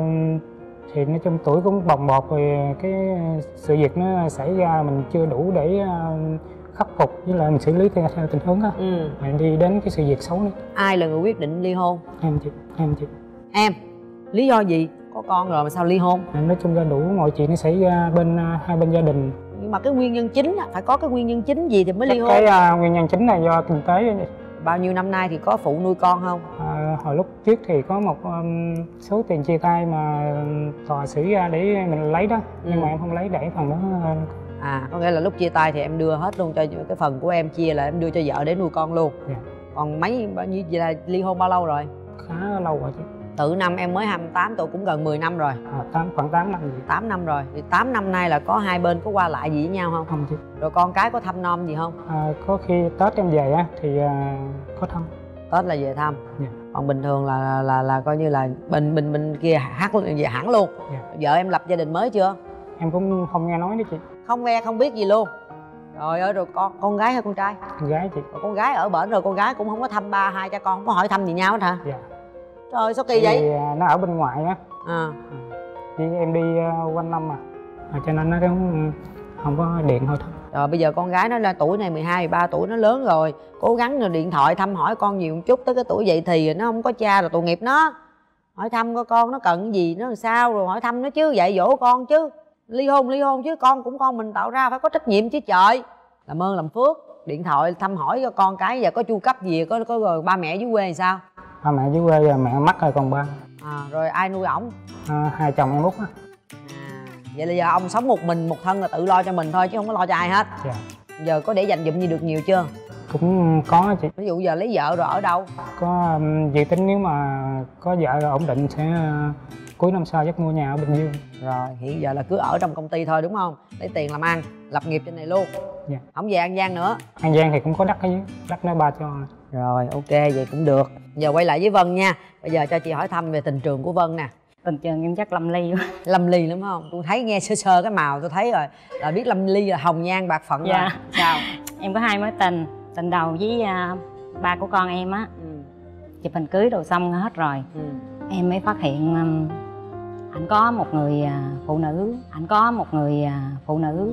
Speaker 7: thì nói chung tuổi cũng bồng bột rồi, cái sự việc nó xảy ra mình chưa đủ để khắc phục với lại mình xử lý theo, theo tình huống á.
Speaker 5: Ừ.
Speaker 7: Mình đi đến cái sự việc xấu nữa.
Speaker 5: Ai là người quyết định ly hôn?
Speaker 7: Em chị, em chị.
Speaker 5: Em. Lý do gì? Có con rồi mà sao ly hôn?
Speaker 7: Nói chung ra đủ mọi chuyện nó xảy ra bên hai bên gia đình.
Speaker 5: Nhưng mà cái nguyên nhân chính á, phải có cái nguyên nhân chính gì thì mới ly hôn.
Speaker 7: Cái uh, nguyên nhân chính là do kinh tế.
Speaker 5: Bao nhiêu năm nay thì có phụ nuôi con không?
Speaker 7: À, hồi lúc trước thì có một um, số tiền chia tay mà tòa xử ra để mình lấy đó.
Speaker 5: Ừ.
Speaker 7: Nhưng mà em không lấy để phần đó. Uh,
Speaker 5: À có nghĩa là lúc chia tay thì em đưa hết luôn cho cái phần của em, chia là em đưa cho vợ để nuôi con luôn.
Speaker 7: Dạ.
Speaker 5: Còn mấy bao nhiêu vậy là ly hôn bao lâu rồi?
Speaker 7: khá lâu rồi chứ.
Speaker 5: Tự năm em mới hai mươi tám tuổi, cũng gần mười năm rồi.
Speaker 7: À, tám, khoảng tám năm gì.
Speaker 5: tám năm rồi. Thì tám năm nay là có hai bên có qua lại gì với nhau không?
Speaker 7: Không chứ.
Speaker 5: Rồi con cái có thăm nom gì không?
Speaker 7: À, có khi Tết em về á thì à, có thăm.
Speaker 5: Tết là về thăm.
Speaker 7: Dạ.
Speaker 5: Còn bình thường là là là, là coi như là bên bên bên kia hát luôn, về hẳn luôn.
Speaker 7: Dạ.
Speaker 5: Vợ em lập gia đình mới chưa?
Speaker 7: Em cũng không nghe nói nữa chị.
Speaker 5: Không nghe, không biết gì luôn. Rồi ơi, rồi con con gái hay con trai?
Speaker 7: Con gái chị.
Speaker 5: Rồi con gái ở bển rồi con gái cũng không có thăm ba hai cha con, không có hỏi thăm gì nhau hết hả?
Speaker 7: Dạ.
Speaker 5: Trời ơi, sao kỳ vậy?
Speaker 7: Thì, à, nó ở bên ngoài á.
Speaker 5: À.
Speaker 7: Thì em đi uh, quanh năm mà. à, cho nên nó cũng không có điện thôi thăm.
Speaker 5: Rồi bây giờ con gái nó là tuổi này mười hai, mười ba tuổi, nó lớn rồi, cố gắng rồi điện thoại thăm hỏi con nhiều một chút. Tới cái tuổi dậy thì nó không có cha rồi tội nghiệp nó. Hỏi thăm coi con nó cần gì, nó làm sao, rồi hỏi thăm nó chứ, dạy dỗ con chứ. Ly hôn ly hôn chứ con cũng con mình tạo ra, phải có trách nhiệm chứ trời. Làm ơn làm phước, điện thoại thăm hỏi cho con cái. Giờ có chu cấp gì, có có rồi ba mẹ dưới quê thì sao?
Speaker 7: Ba mẹ dưới quê giờ mẹ mắc rồi còn ba.
Speaker 5: À, rồi ai nuôi ổng?
Speaker 7: À, hai chồng em út á.
Speaker 5: Vậy là giờ ông sống một mình một thân là tự lo cho mình thôi chứ không có lo cho ai hết.
Speaker 7: Dạ.
Speaker 5: Giờ có để dành dụm gì được nhiều chưa?
Speaker 7: Cũng có chị.
Speaker 5: Ví dụ giờ lấy vợ rồi ở đâu?
Speaker 7: Có um, dự tính nếu mà có vợ ổn định sẽ uh, cuối năm sau chắc mua nhà ở Bình Dương.
Speaker 5: Rồi hiện giờ là cứ ở trong công ty thôi đúng không? Lấy tiền làm ăn, lập nghiệp trên này luôn.
Speaker 7: Dạ.
Speaker 5: Không về An Giang nữa.
Speaker 7: An Giang thì cũng có đất ở dưới, đất nó ba cho.
Speaker 5: Rồi ok, vậy cũng được. Giờ quay lại với Vân nha. Bây giờ cho chị hỏi thăm về tình trường của Vân nè.
Speaker 8: Tình trường em chắc lâm ly quá.
Speaker 5: Lâm ly lắm không? Tôi thấy nghe sơ sơ cái màu tôi thấy rồi, là biết lâm ly là hồng nhan bạc phận.
Speaker 8: Dạ.
Speaker 5: Rồi sao?
Speaker 8: Em có hai mối tình. Tình đầu với uh, ba của con em á.
Speaker 5: Ừ.
Speaker 8: Chụp hình cưới đồ xong hết rồi.
Speaker 5: Ừ.
Speaker 8: Em mới phát hiện um, anh có một người uh, phụ nữ. Anh có một người uh, phụ nữ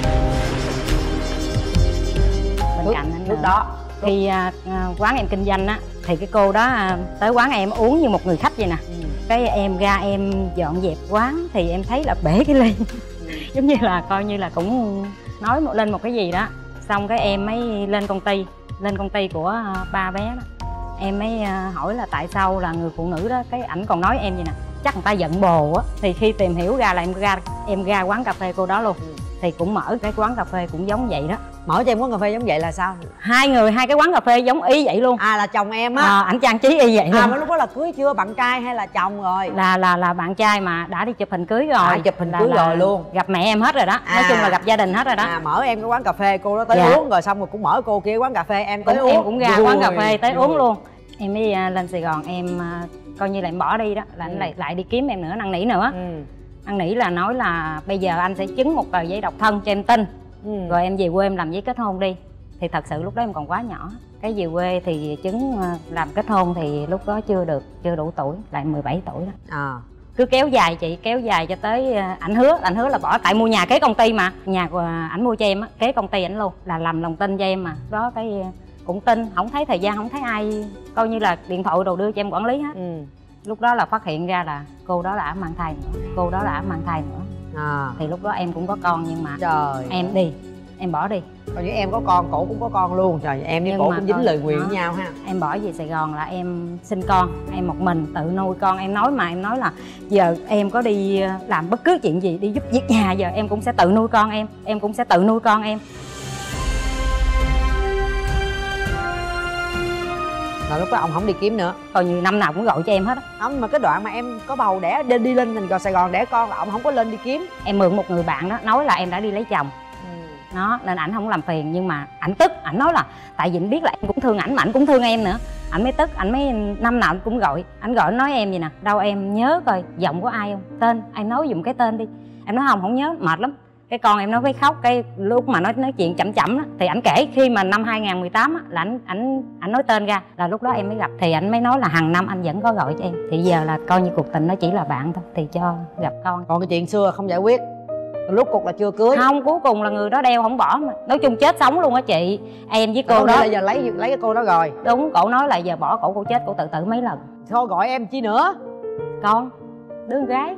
Speaker 8: bên
Speaker 5: Lúc,
Speaker 8: cạnh anh.
Speaker 5: lúc
Speaker 8: nữa.
Speaker 5: đó
Speaker 8: Khi uh, quán em kinh doanh á, thì cái cô đó uh, tới quán em uống như một người khách vậy nè.
Speaker 5: Ừ.
Speaker 8: Cái em ra em dọn dẹp quán thì em thấy là bể cái ly.
Speaker 5: Ừ.
Speaker 8: Giống như là coi như là cũng nói một lên một cái gì đó. Xong cái em mới lên công ty. lên công ty của ba bé đó, em mới hỏi là tại sao là người phụ nữ đó, cái ảnh còn nói em vậy nè, chắc người ta giận bồ á. Thì khi tìm hiểu ra là em ra em ra quán cà phê cô đó luôn, thì cũng mở cái quán cà phê cũng giống vậy đó.
Speaker 5: Mở cho em quán cà phê giống vậy là sao?
Speaker 8: Hai người hai cái quán cà phê giống y vậy luôn.
Speaker 5: À là chồng em á.
Speaker 8: À, ảnh trang trí y vậy luôn.
Speaker 5: À mà lúc đó là cưới chưa, bạn trai hay là chồng rồi?
Speaker 8: Là là là bạn trai mà đã đi chụp hình cưới rồi.
Speaker 5: À, chụp hình
Speaker 8: là,
Speaker 5: cưới
Speaker 8: là
Speaker 5: rồi luôn.
Speaker 8: Gặp mẹ em hết rồi đó.
Speaker 5: À.
Speaker 8: Nói chung là gặp gia đình hết rồi đó.
Speaker 5: À mở em cái quán cà phê, cô đó tới
Speaker 8: dạ.
Speaker 5: uống rồi xong rồi cũng mở cô kia quán cà phê, em tới
Speaker 8: cũng,
Speaker 5: uống.
Speaker 8: Em cũng ra
Speaker 5: vui,
Speaker 8: quán cà phê tới
Speaker 5: vui.
Speaker 8: uống luôn. Em mới uh, lên Sài Gòn em uh, coi như là em bỏ đi đó, là anh ừ. lại lại đi kiếm em nữa, năn nỉ nữa. Ừ. Năn nỉ là nói là bây giờ anh sẽ chứng một tờ giấy độc thân cho em tin. Ừ. Rồi em về quê em làm giấy kết hôn đi. Thì thật sự lúc đó em còn quá nhỏ. Cái về quê thì chứng làm kết hôn thì lúc đó chưa được, chưa đủ tuổi, lại mười bảy tuổi đó. À. Cứ kéo dài chị, kéo dài cho tới ảnh hứa, ảnh hứa là bỏ, tại mua nhà kế công ty mà. Nhà của ảnh mua cho em á, kế công ty ảnh luôn, là làm lòng tin cho em mà. Đó cái cũng tin, không thấy thời gian, không thấy ai, coi như là điện thoại đồ đưa cho em quản lý hết. Ừ. Lúc đó là phát hiện ra là cô đó đã mang thai nữa, cô đó đã mang thai nữa. À. Thì lúc đó em cũng có con nhưng mà trời, em đi, em bỏ đi.
Speaker 5: Còn như em có con, cổ cũng có con luôn. Trời, em với cổ cũng dính lời nguyền với nhau ha.
Speaker 8: Em bỏ về Sài Gòn là em sinh con, em một mình tự nuôi con. Em nói mà, em nói là giờ em có đi làm bất cứ chuyện gì, đi giúp việc nhà, giờ em cũng sẽ tự nuôi con em. Em cũng sẽ tự nuôi con em.
Speaker 5: Là lúc đó ông không đi kiếm nữa.
Speaker 8: Còn nhiều năm nào cũng gọi cho em hết á.
Speaker 5: Không, mà cái đoạn mà em có bầu đẻ đi, đi lên thành Sài Gòn đẻ con là ông không có lên đi kiếm.
Speaker 8: Em mượn một người bạn đó, nói là em đã đi lấy chồng. Nó nên ảnh không làm phiền, nhưng mà ảnh tức, ảnh nói là tại vì ảnh biết là em cũng thương ảnh mà ảnh cũng thương em nữa. Ảnh mới tức, ảnh mới năm nào cũng gọi, ảnh gọi nói em gì nè, đâu em nhớ coi giọng của ai không, tên em nói dùm cái tên đi. Em nói không, không nhớ, mệt lắm. Cái con em nó cái khóc, cái lúc mà nói nói chuyện chậm chậm đó thì ảnh kể khi mà năm hai không một tám á, là ảnh ảnh ảnh nói tên ra, là lúc đó em mới gặp. Thì ảnh mới nói là hàng năm anh vẫn có gọi cho em, thì giờ là coi như cuộc tình nó chỉ là bạn thôi, thì cho gặp con.
Speaker 5: Còn cái chuyện xưa không giải quyết, lúc cuộc là chưa cưới.
Speaker 8: Không, cuối cùng là người đó đeo không bỏ mà. Nói chung chết sống luôn á chị. Em với cô
Speaker 5: đó
Speaker 8: đó
Speaker 5: là giờ lấy lấy cái cô đó rồi.
Speaker 8: Đúng, cổ nói là giờ bỏ cổ, cổ chết, cổ tự tử mấy lần.
Speaker 5: Thôi gọi em chi nữa.
Speaker 8: Con, đứa con gái.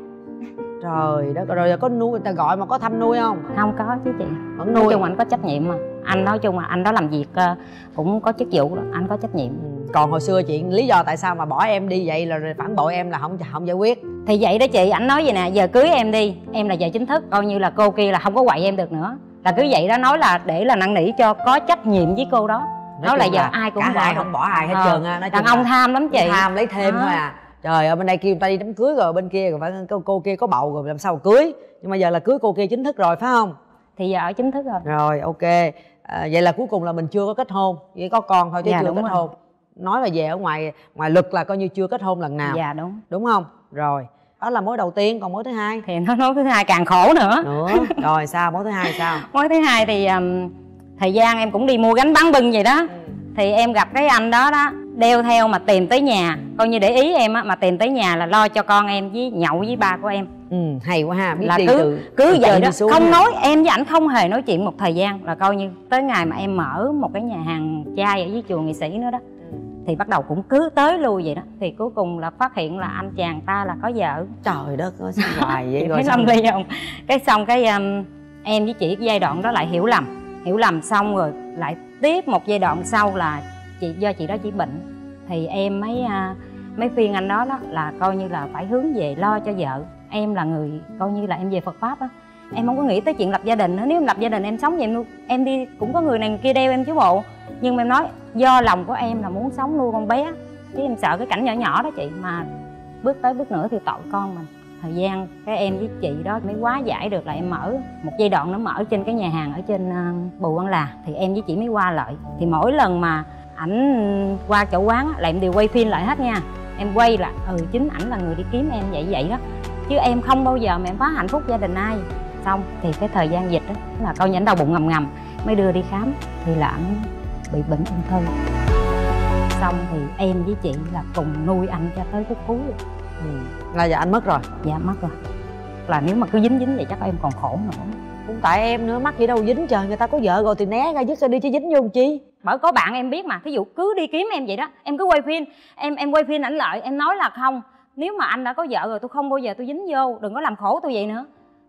Speaker 5: Trời đất, rồi giờ có nuôi, người ta gọi mà có thăm nuôi không?
Speaker 8: Không có chứ chị.
Speaker 5: Vẫn nuôi.
Speaker 8: Nói chung anh có trách nhiệm mà. Anh nói chung là anh đó làm việc cũng có chức vụ đó, anh có trách nhiệm.
Speaker 5: Còn hồi xưa chuyện lý do tại sao mà bỏ em đi vậy là phản bội em là không không giải quyết.
Speaker 8: Thì vậy đó chị, ảnh nói vậy nè, giờ cưới em đi, em là vợ chính thức, coi như là cô kia là không có quậy em được nữa. Là cứ vậy đó, nói là để là năn nỉ cho có trách nhiệm với cô đó. Nói, nói là giờ là ai cũng
Speaker 5: cả
Speaker 8: bỏ
Speaker 5: hai không bỏ ai hết
Speaker 8: ờ,
Speaker 5: trơn á.
Speaker 8: đàn ông tham lắm chị.
Speaker 5: Tham lấy thêm thôi à. Trời ơi, bên đây kêu người ta đi đám cưới rồi, bên kia rồi phải cô, cô kia có bầu rồi làm sao mà cưới. Nhưng mà giờ là cưới cô kia chính thức rồi phải không?
Speaker 8: Thì giờ ở chính thức rồi.
Speaker 5: Rồi ok. À, vậy là cuối cùng là mình chưa có kết hôn, chỉ có con thôi chứ dạ, chưa kết rồi. hôn. Nói là về ở ngoài ngoài luật là coi như chưa kết hôn lần nào.
Speaker 8: Dạ đúng.
Speaker 5: Đúng không? Rồi. Đó là mối đầu tiên, còn mối thứ hai
Speaker 8: thì nó nói thứ hai càng khổ nữa.
Speaker 5: Nữa. Rồi sao, mối thứ hai sao?
Speaker 8: Mối thứ hai thì um, thời gian em cũng đi mua gánh bán bưng vậy đó. Ừ. Thì em gặp cái anh đó đó, đeo theo mà tìm tới nhà, coi như để ý em á, mà tìm tới nhà là lo cho con em với nhậu với ba của em.
Speaker 5: Ừ, hay quá ha, biết
Speaker 8: là
Speaker 5: đi
Speaker 8: cứ
Speaker 5: từ
Speaker 8: cứ
Speaker 5: từ
Speaker 8: vậy đó, không
Speaker 5: ha.
Speaker 8: nói, em với ảnh không hề nói chuyện một thời gian, là coi như tới ngày mà em mở một cái nhà hàng chay ở dưới chùa Nghệ Sĩ nữa đó. Ừ. Thì bắt đầu cũng cứ tới lui vậy đó, thì cuối cùng là phát hiện là anh chàng ta là có vợ.
Speaker 5: Trời đất ơi, sao hoài vậy rồi?
Speaker 8: Thấy lâm ly không? Cái xong cái um, em với chị cái giai đoạn đó lại hiểu lầm, hiểu lầm xong rồi lại tiếp một giai đoạn sau là chị do chị đó chỉ bệnh, thì em mới uh, mấy phiên anh đó đó là coi như là phải hướng về lo cho vợ. Em là người coi như là em về Phật pháp á, em không có nghĩ tới chuyện lập gia đình nữa. Nếu em lập gia đình em sống vậy em, em đi cũng có người này người kia đeo em chứ bộ. Nhưng mà em nói do lòng của em là muốn sống nuôi con bé, chứ em sợ cái cảnh nhỏ nhỏ đó chị, mà bước tới bước nữa thì tội con mình. Thời gian cái em với chị đó mới hóa giải được là em mở một giai đoạn, nó mở trên cái nhà hàng ở trên uh, Bùi Văn Là, thì em với chị mới qua lại. Thì mỗi lần mà ảnh qua chỗ quán á, là em đều quay phim lại hết nha. Em quay là ừ chính ảnh là người đi kiếm em vậy vậy đó, chứ em không bao giờ mà em phá hạnh phúc gia đình ai. Xong thì cái thời gian dịch đó là coi như ảnh đau bụng ngầm ngầm mới đưa đi khám, thì là ảnh bị bệnh ung thư. Xong thì em với chị là cùng nuôi anh cho tới phút cuối.
Speaker 5: Ừ. Là giờ anh mất rồi?
Speaker 8: Dạ mất rồi. Là nếu mà cứ dính dính vậy chắc em còn khổ nữa.
Speaker 5: Cũng tại em nữa, mắc gì đâu dính, trời, người ta có vợ rồi thì né ra dứt ra đi chứ dính vô chi.
Speaker 8: Bởi có bạn em biết mà, thí dụ cứ đi kiếm em vậy đó, em cứ quay phim, em em quay phim ảnh lại, em nói là không, nếu mà anh đã có vợ rồi tôi không bao giờ tôi dính vô, đừng có làm khổ tôi vậy nữa.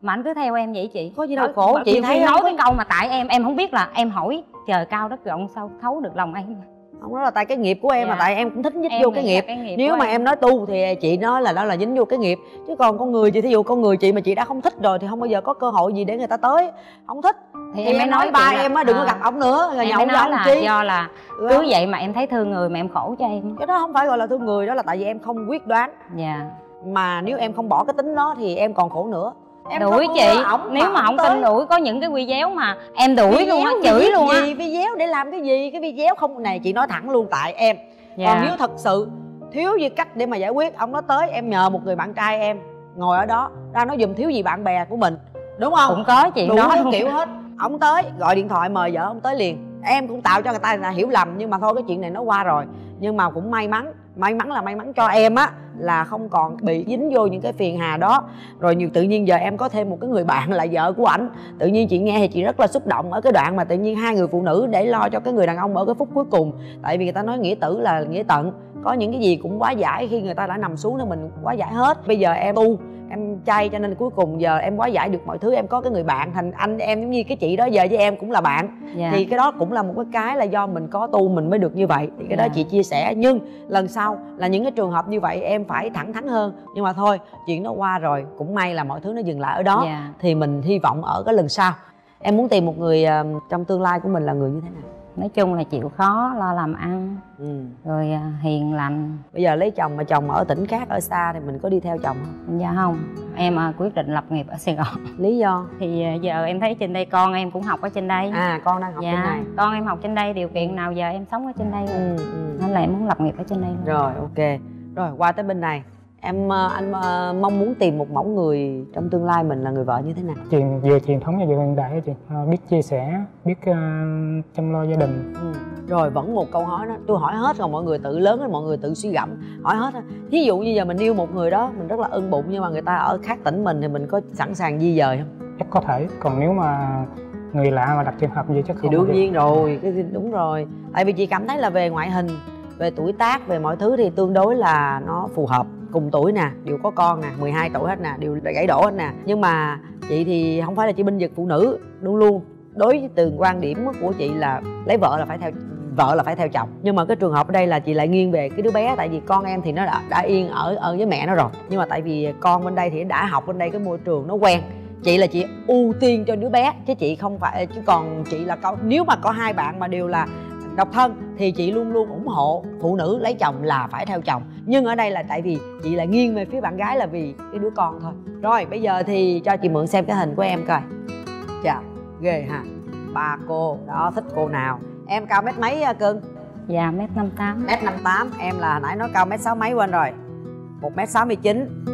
Speaker 8: mà anh cứ theo em vậy chị.
Speaker 5: Có gì đâu khổ, chị thấy
Speaker 8: nói
Speaker 5: không
Speaker 8: cái câu mà tại em em không biết là em hỏi trời cao đất rộng sao thấu được lòng em.
Speaker 5: Không, đó là tại cái nghiệp của em. Dạ. Mà tại em cũng thích dính
Speaker 8: em
Speaker 5: vô cái nghiệp.
Speaker 8: cái nghiệp
Speaker 5: Nếu mà
Speaker 8: em.
Speaker 5: em nói tu thì chị nói là đó là dính vô cái nghiệp. Chứ còn con người chị, thí dụ con người chị mà chị đã không thích rồi thì không bao giờ có cơ hội gì để người ta tới. Không thích thì, thì em mới nói ba em á đừng có gặp ông nữa rồi
Speaker 8: em
Speaker 5: nhậu
Speaker 8: mới nói là
Speaker 5: chi.
Speaker 8: do là cứ vậy mà em thấy thương người mà em khổ cho em.
Speaker 5: Cái đó không phải gọi là thương người, đó là tại vì em không quyết đoán.
Speaker 8: Dạ.
Speaker 5: Mà nếu em không bỏ cái tính đó thì em còn khổ nữa. Em
Speaker 8: đuổi chị nếu mà không tin đuổi, có những cái video mà em đuổi luôn á, chửi luôn á.
Speaker 5: Video để làm cái gì? Cái video không này chị nói thẳng luôn tại em. Dạ. Còn nếu thật sự thiếu gì cách để mà giải quyết, ông nói tới em nhờ một người bạn trai em ngồi ở đó ra nói giùm thiếu gì bạn bè của mình, đúng không?
Speaker 8: Cũng có chuyện
Speaker 5: đủ
Speaker 8: đó
Speaker 5: kiểu hết. Ông tới gọi điện thoại mời vợ ông tới liền. Em cũng tạo cho người ta là hiểu lầm, nhưng mà thôi cái chuyện này nó qua rồi. Nhưng mà cũng may mắn, may mắn là may mắn cho em á là không còn bị dính vô những cái phiền hà đó. Rồi nhiều tự nhiên giờ em có thêm một cái người bạn là vợ của ảnh. Tự nhiên chị nghe thì chị rất là xúc động ở cái đoạn mà tự nhiên hai người phụ nữ để lo cho cái người đàn ông ở cái phút cuối cùng. Tại vì người ta nói nghĩa tử là nghĩa tận, có những cái gì cũng quá giải khi người ta đã nằm xuống thì mình quá giải hết. Bây giờ em tu em chay cho nên cuối cùng giờ em quá giải được mọi thứ, em có cái người bạn thành anh em giống như cái chị đó giờ với em cũng là bạn. Dạ. Thì cái đó cũng là một cái cái là do mình có tu mình mới được như vậy. Thì cái dạ. đó chị chia sẻ, nhưng lần sau là những cái trường hợp như vậy em phải thẳng thắn hơn. Nhưng mà thôi chuyện nó qua rồi, cũng may là mọi thứ nó dừng lại ở đó. Dạ. Thì mình hy vọng ở cái lần sau em muốn tìm một người uh, trong tương lai của mình là người như thế nào?
Speaker 8: Nói chung là chịu khó, lo làm ăn, ừ. rồi uh, hiền lành.
Speaker 5: Bây giờ lấy chồng mà chồng ở tỉnh khác ở xa thì mình có đi theo chồng không?
Speaker 8: Dạ không, em uh, quyết định lập nghiệp ở Sài Gòn.
Speaker 5: Lý do? Thì
Speaker 8: uh, giờ em thấy trên đây con em cũng học ở trên đây.
Speaker 5: À con đang học
Speaker 8: dạ,
Speaker 5: trên này.
Speaker 8: Con em học trên đây, điều kiện nào giờ em sống ở trên đây rồi. Ừ, ừ. Nên là em muốn lập nghiệp ở trên đây luôn.
Speaker 5: Rồi ok. Rồi qua tới bên này. Em anh mong muốn tìm một mẫu người trong tương lai mình là người vợ như thế nào?
Speaker 7: Chị vừa truyền thống và vừa hiện đại đó chị, à, biết chia sẻ, biết uh, chăm lo gia đình.
Speaker 5: Ừ. Rồi vẫn một câu hỏi đó, tôi hỏi hết rồi mọi người tự lớn rồi mọi người tự suy gẫm hỏi hết. Ví dụ như giờ mình yêu một người đó mình rất là ưng bụng nhưng mà người ta ở khác tỉnh mình thì mình có sẵn sàng di dời không?
Speaker 7: Chắc có thể, còn nếu mà người lạ mà đặt trường hợp gì chắc không.
Speaker 5: Thì đương nhiên rồi, đúng rồi. Tại vì chị cảm thấy là về ngoại hình, về tuổi tác, về mọi thứ thì tương đối là nó phù hợp. Cùng tuổi nè, đều có con nè, mười hai tuổi hết nè, đều gãy đổ hết nè. Nhưng mà chị thì không phải là chị binh vực phụ nữ, luôn luôn đối với từ quan điểm của chị là lấy vợ là phải theo vợ là phải theo chồng. Nhưng mà cái trường hợp ở đây là chị lại nghiêng về cái đứa bé, tại vì con em thì nó đã, đã yên ở ở với mẹ nó rồi. Nhưng mà tại vì con bên đây thì đã học bên đây cái môi trường nó quen. Chị là chị ưu tiên cho đứa bé chứ chị không phải, chứ còn chị là có, nếu mà có hai bạn mà đều là độc thân thì chị luôn luôn ủng hộ phụ nữ lấy chồng là phải theo chồng. Nhưng ở đây là tại vì chị lại nghiêng về phía bạn gái là vì cái đứa con thôi. Rồi bây giờ thì cho chị mượn xem cái hình của em coi. Chà, ghê ha. Ba cô, đó thích cô nào? Em cao mét mấy cưng?
Speaker 8: Dạ mét năm tám.
Speaker 5: Mét năm tám, em là hồi nãy nói cao mét sáu mấy quên rồi. Một mét sáu mươi chín.